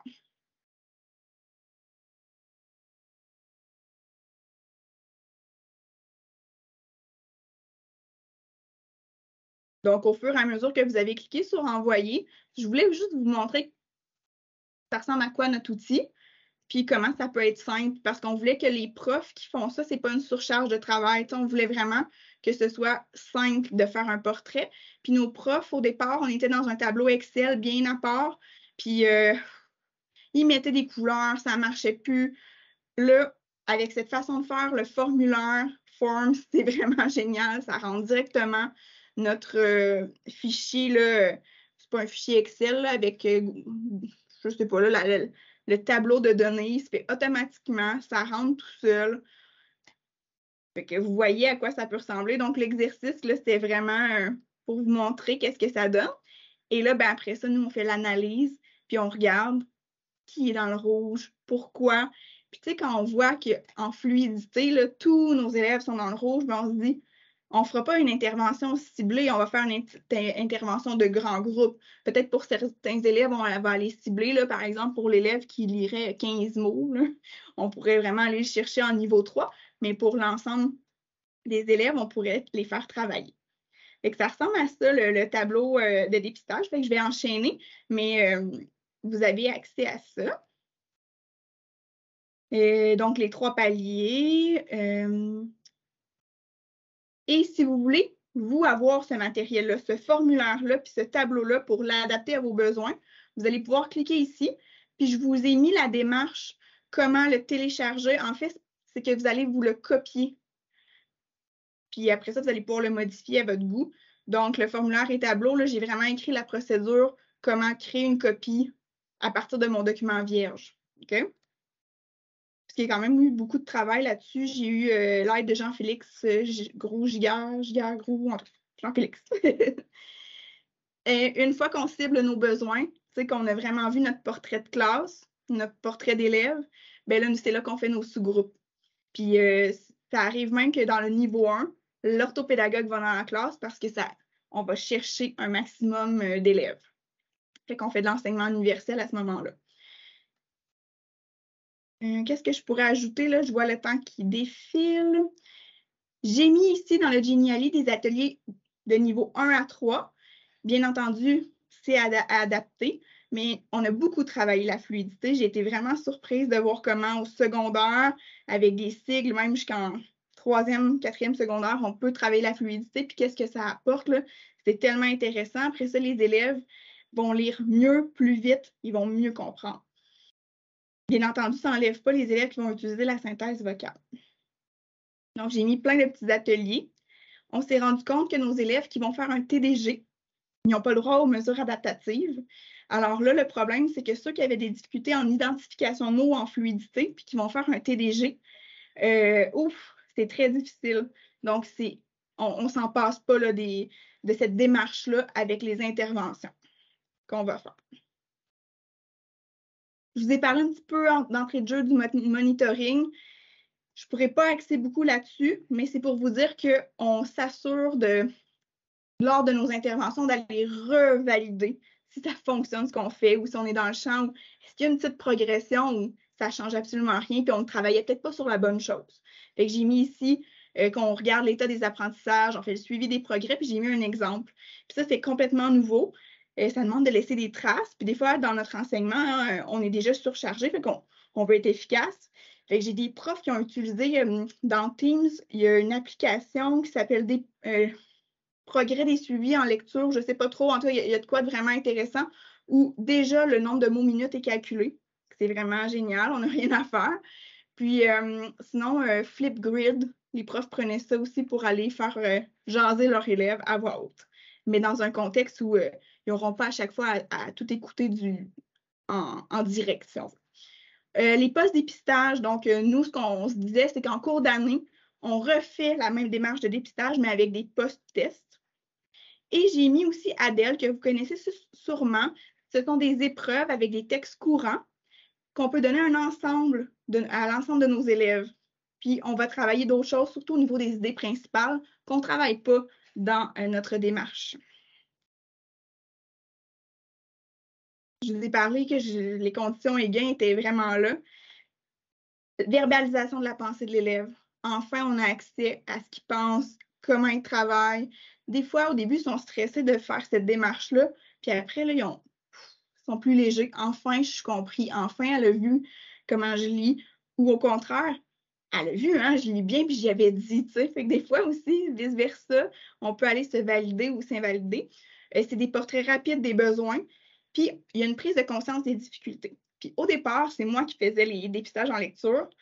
Donc, au fur et à mesure que vous avez cliqué sur « Envoyer », je voulais juste vous montrer ça ressemble à quoi notre outil, puis comment ça peut être simple, parce qu'on voulait que les profs qui font ça, ce n'est pas une surcharge de travail. T'sais, on voulait vraiment que ce soit simple de faire un portrait. Puis nos profs, au départ, on était dans un tableau Excel bien à part, puis euh, ils mettaient des couleurs, ça ne marchait plus. Là, avec cette façon de faire, le formulaire Forms, c'est vraiment génial. Ça rentre directement notre euh, fichier, là, c'est pas un fichier Excel là, avec, euh, je sais pas, là, la, la, le tableau de données, il se fait automatiquement, ça rentre tout seul. Fait que vous voyez à quoi ça peut ressembler. Donc, l'exercice, là, c'était vraiment euh, pour vous montrer qu'est-ce que ça donne. Et là, ben, après ça, nous, on fait l'analyse, puis on regarde qui est dans le rouge, pourquoi. Puis, tu sais, quand on voit qu'en fluidité, là, tous nos élèves sont dans le rouge, ben, on se dit, on ne fera pas une intervention ciblée, on va faire une inter intervention de grand groupe. Peut-être pour certains élèves, on va aller cibler, là, par exemple, pour l'élève qui lirait quinze mots, là, on pourrait vraiment aller le chercher en niveau trois, mais pour l'ensemble des élèves, on pourrait les faire travailler. Fait que ça ressemble à ça, le, le tableau euh, de dépistage. Fait que je vais enchaîner, mais euh, vous avez accès à ça. Et donc, les trois paliers. Euh, et si vous voulez, vous avoir ce matériel-là, ce formulaire-là, puis ce tableau-là pour l'adapter à vos besoins, vous allez pouvoir cliquer ici. Puis, je vous ai mis la démarche, comment le télécharger. En fait, c'est que vous allez vous le copier. Puis après ça, vous allez pouvoir le modifier à votre goût. Donc, le formulaire et tableau, là, j'ai vraiment écrit la procédure, comment créer une copie à partir de mon document vierge. OK? Parce qu'il y a quand même eu beaucoup de travail là-dessus. J'ai eu euh, l'aide de Jean-Félix euh, Gros, Giguère, Giguère, Gros, en tout cas, Jean-Félix. Et une fois qu'on cible nos besoins, tu sais, qu'on a vraiment vu notre portrait de classe, notre portrait d'élève, bien là, c'est là qu'on fait nos sous-groupes. Puis, euh, ça arrive même que dans le niveau un, l'orthopédagogue va dans la classe parce que ça, on va chercher un maximum euh, d'élèves. Fait qu'on fait de l'enseignement universel à ce moment-là. Euh, Qu'est-ce que je pourrais ajouter là? Je vois le temps qui défile. J'ai mis ici dans le Geniali des ateliers de niveau un à trois. Bien entendu, c'est ad adapté, mais on a beaucoup travaillé la fluidité. J'ai été vraiment surprise de voir comment au secondaire, avec des sigles, même jusqu'en troisième, quatrième secondaire, on peut travailler la fluidité. Puis qu'est-ce que ça apporte, là? C'est tellement intéressant. Après ça, les élèves vont lire mieux, plus vite, ils vont mieux comprendre. Bien entendu, ça n'enlève pas les élèves qui vont utiliser la synthèse vocale. Donc, j'ai mis plein de petits ateliers. On s'est rendu compte que nos élèves qui vont faire un T D G, ils n'ont pas le droit aux mesures adaptatives. Alors là, le problème, c'est que ceux qui avaient des difficultés en identification de mots en fluidité, puis qui vont faire un T D G, euh, ouf, c'est très difficile. Donc, c'est, on ne s'en passe pas là, des, de cette démarche-là avec les interventions qu'on va faire. Je vous ai parlé un petit peu d'entrée de jeu du monitoring. Je ne pourrais pas axer beaucoup là-dessus, mais c'est pour vous dire qu'on s'assure de, lors de nos interventions, d'aller revalider si ça fonctionne ce qu'on fait ou si on est dans le champ, ou est-ce qu'il y a une petite progression ou ça ne change absolument rien, puis on ne travaillait peut-être pas sur la bonne chose. Fait que j'ai mis ici euh, qu'on regarde l'état des apprentissages, on fait le suivi des progrès, puis j'ai mis un exemple. Puis ça, c'est complètement nouveau. Et ça demande de laisser des traces. Puis des fois, dans notre enseignement, hein, on est déjà surchargé, fait qu'on on veut être efficace. Fait que j'ai des profs qui ont utilisé euh, dans Teams, il y a une application qui s'appelle des euh, progrès des suivis en lecture, je ne sais pas trop, en tout cas, il y, y a de quoi de vraiment intéressant, où déjà le nombre de mots minutes est calculé. C'est vraiment génial, on n'a rien à faire. Puis euh, sinon, euh, Flipgrid, les profs prenaient ça aussi pour aller faire euh, jaser leurs élèves à voix haute. Mais dans un contexte où euh, ils n'auront pas à chaque fois à, à tout écouter du, en, en direct, si on veut. Euh, les postes dépistage, donc euh, nous, ce qu'on se disait, c'est qu'en cours d'année, on refait la même démarche de dépistage, mais avec des post-tests. Et j'ai mis aussi Adèle, que vous connaissez sûrement. Ce sont des épreuves avec des textes courants qu'on peut donner un ensemble de, à l'ensemble de nos élèves. Puis, on va travailler d'autres choses, surtout au niveau des idées principales, qu'on ne travaille pas dans euh, notre démarche. Je vous ai parlé que je, les conditions et gains étaient vraiment là. Verbalisation de la pensée de l'élève. Enfin, on a accès à ce qu'il pense, comment il travaille. Des fois, au début, ils sont stressés de faire cette démarche-là. Puis après, là, ils, ont, ils sont plus légers. Enfin, je suis compris. Enfin, elle a vu comment je lis. Ou au contraire, elle a vu, hein, je lis bien, puis j'y avais dit, tu sais. Fait que des fois aussi, vice-versa, on peut aller se valider ou s'invalider. Euh, c'est des portraits rapides des besoins. Puis, il y a une prise de conscience des difficultés. Puis, au départ, c'est moi qui faisais les dépistages en lecture.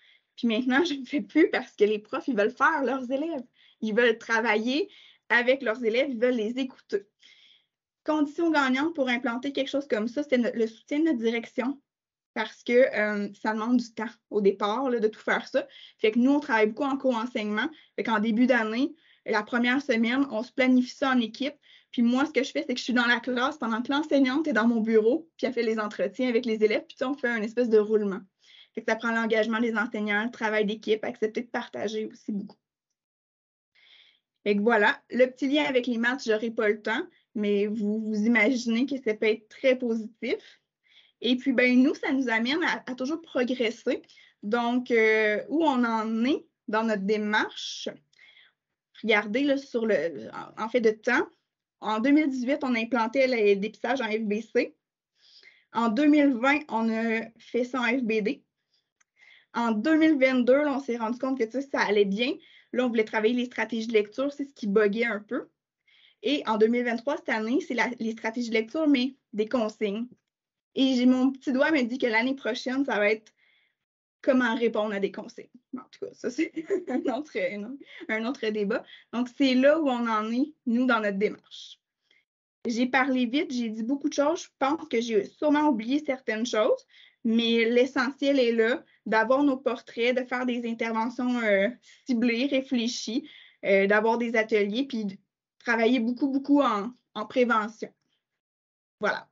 Puis maintenant, je ne le fais plus parce que les profs, ils veulent faire leurs élèves. Ils veulent travailler avec leurs élèves, ils veulent les écouter. Condition gagnante pour implanter quelque chose comme ça, c'est le soutien de notre direction parce que euh, ça demande du temps au départ là, de tout faire ça. Fait que nous, on travaille beaucoup en co-enseignement. Fait qu'en début d'année, la première semaine, on se planifie ça en équipe. Puis moi, ce que je fais, c'est que je suis dans la classe pendant que l'enseignante est dans mon bureau, puis elle fait les entretiens avec les élèves, puis on fait un espèce de roulement. Fait que ça prend l'engagement des enseignants, le travail d'équipe, accepter de partager aussi beaucoup. Fait que voilà, le petit lien avec les maths, je n'aurai pas le temps, mais vous vous imaginez que ça peut être très positif. Et puis, ben nous, ça nous amène à, à toujours progresser. Donc, euh, où on en est dans notre démarche. Regardez là, sur le, en fait, de temps. En deux mille dix-huit, on a implanté le dépistage en F B C. En deux mille vingt, on a fait ça en F B D. En deux mille vingt-deux, là, on s'est rendu compte que ça, ça allait bien. Là, on voulait travailler les stratégies de lecture, c'est ce qui buguait un peu. Et en deux mille vingt-trois, cette année, c'est les stratégies de lecture, mais des consignes. Et j'ai mon petit doigt me dit que l'année prochaine, ça va être comment répondre à des consignes. En tout cas, ça, c'est un autre, un autre débat. Donc, c'est là où on en est, nous, dans notre démarche. J'ai parlé vite, j'ai dit beaucoup de choses. Je pense que j'ai sûrement oublié certaines choses, mais l'essentiel est là, d'avoir nos portraits, de faire des interventions euh, ciblées, réfléchies, euh, d'avoir des ateliers, puis de travailler beaucoup, beaucoup en, en prévention. Voilà.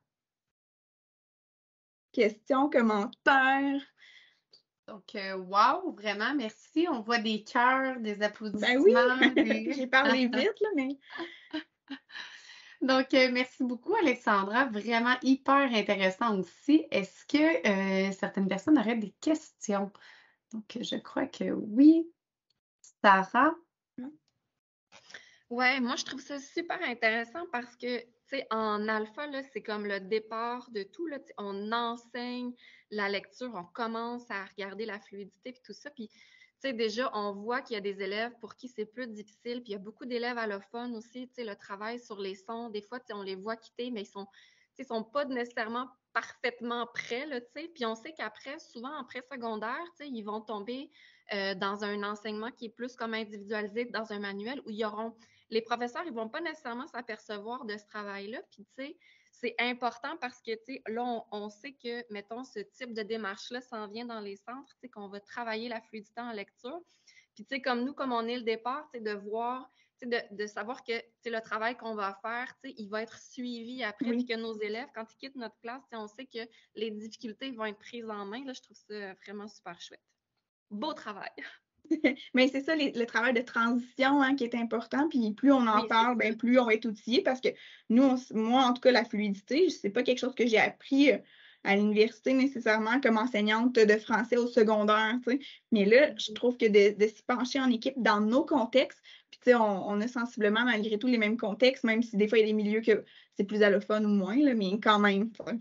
Questions, commentaires? Donc, euh, wow, vraiment, merci. On voit des cœurs, des applaudissements. Ben oui, des... j'ai parlé vite, là, mais... Donc, euh, merci beaucoup, Alexandra. Vraiment hyper intéressant aussi. Est-ce que euh, certaines personnes auraient des questions? Donc, je crois que oui. Sarah? Ouais, moi, je trouve ça super intéressant parce que, tu sais, en alpha, là, c'est comme le départ de tout, là. On enseigne la lecture, on commence à regarder la fluidité puis tout ça. Puis, tu sais, déjà, on voit qu'il y a des élèves pour qui c'est plus difficile. Puis, il y a beaucoup d'élèves allophones aussi, tu sais, le travail sur les sons. Des fois, tu sais, on les voit quitter, mais ils sont, tu sais, sont pas nécessairement parfaitement prêts, là, tu sais. Puis, on sait qu'après, souvent, en pré-secondaire, tu sais, ils vont tomber euh, dans un enseignement qui est plus comme individualisé dans un manuel où ils auront les professeurs, ils ne vont pas nécessairement s'apercevoir de ce travail-là. Puis, tu sais, c'est important parce que, tu sais, là, on, on sait que, mettons, ce type de démarche-là s'en vient dans les centres, tu sais, qu'on va travailler la fluidité en lecture. Puis, tu sais, comme nous, comme on est le départ, tu sais, de voir, tu sais, de, de savoir que, tu sais, le travail qu'on va faire, tu sais, il va être suivi après, Oui. puis que nos élèves, quand ils quittent notre classe, tu sais, on sait que les difficultés vont être prises en main. Là, je trouve ça vraiment super chouette. Beau travail. Mais c'est ça, les, le travail de transition hein, qui est important. Puis plus on en Oui, parle, ben, plus on va être outillé parce que nous, on, moi, en tout cas, la fluidité, c'est pas quelque chose que j'ai appris à l'université nécessairement comme enseignante de français au secondaire. Tu sais. Mais là, je trouve que de, de s'y pencher en équipe dans nos contextes, puis tu sais, on, on a sensiblement malgré tout les mêmes contextes, même si des fois il y a des milieux que c'est plus allophone ou moins, là, mais quand même. Tu sais.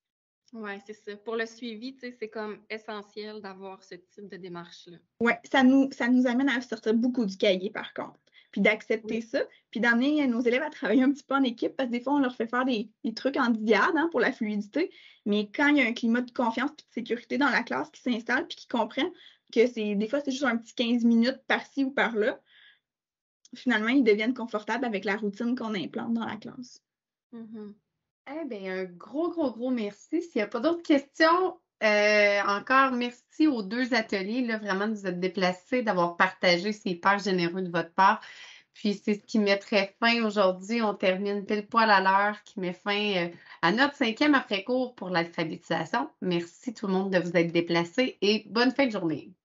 Oui, c'est ça. Pour le suivi, tu sais, c'est comme essentiel d'avoir ce type de démarche-là. Oui, ça nous, ça nous amène à sortir beaucoup du cahier, par contre. Puis d'accepter Oui. ça, puis d'amener nos élèves à travailler un petit peu en équipe, parce que des fois, on leur fait faire des, des trucs en diade hein, pour la fluidité. Mais quand il y a un climat de confiance et de sécurité dans la classe qui s'installe, puis qui comprennent que c'est des fois, c'est juste un petit quinze minutes par-ci ou par-là, finalement, ils deviennent confortables avec la routine qu'on implante dans la classe. Mm-hmm. Eh bien, un gros, gros, gros merci. S'il n'y a pas d'autres questions, euh, encore merci aux deux ateliers, là, vraiment de vous être déplacés, d'avoir partagé, c'est hyper généreux de votre part. Puis c'est ce qui mettrait fin aujourd'hui. On termine pile poil à l'heure, qui met fin euh, à notre cinquième après-cours pour l'alphabétisation. Merci tout le monde de vous être déplacés et bonne fin de journée.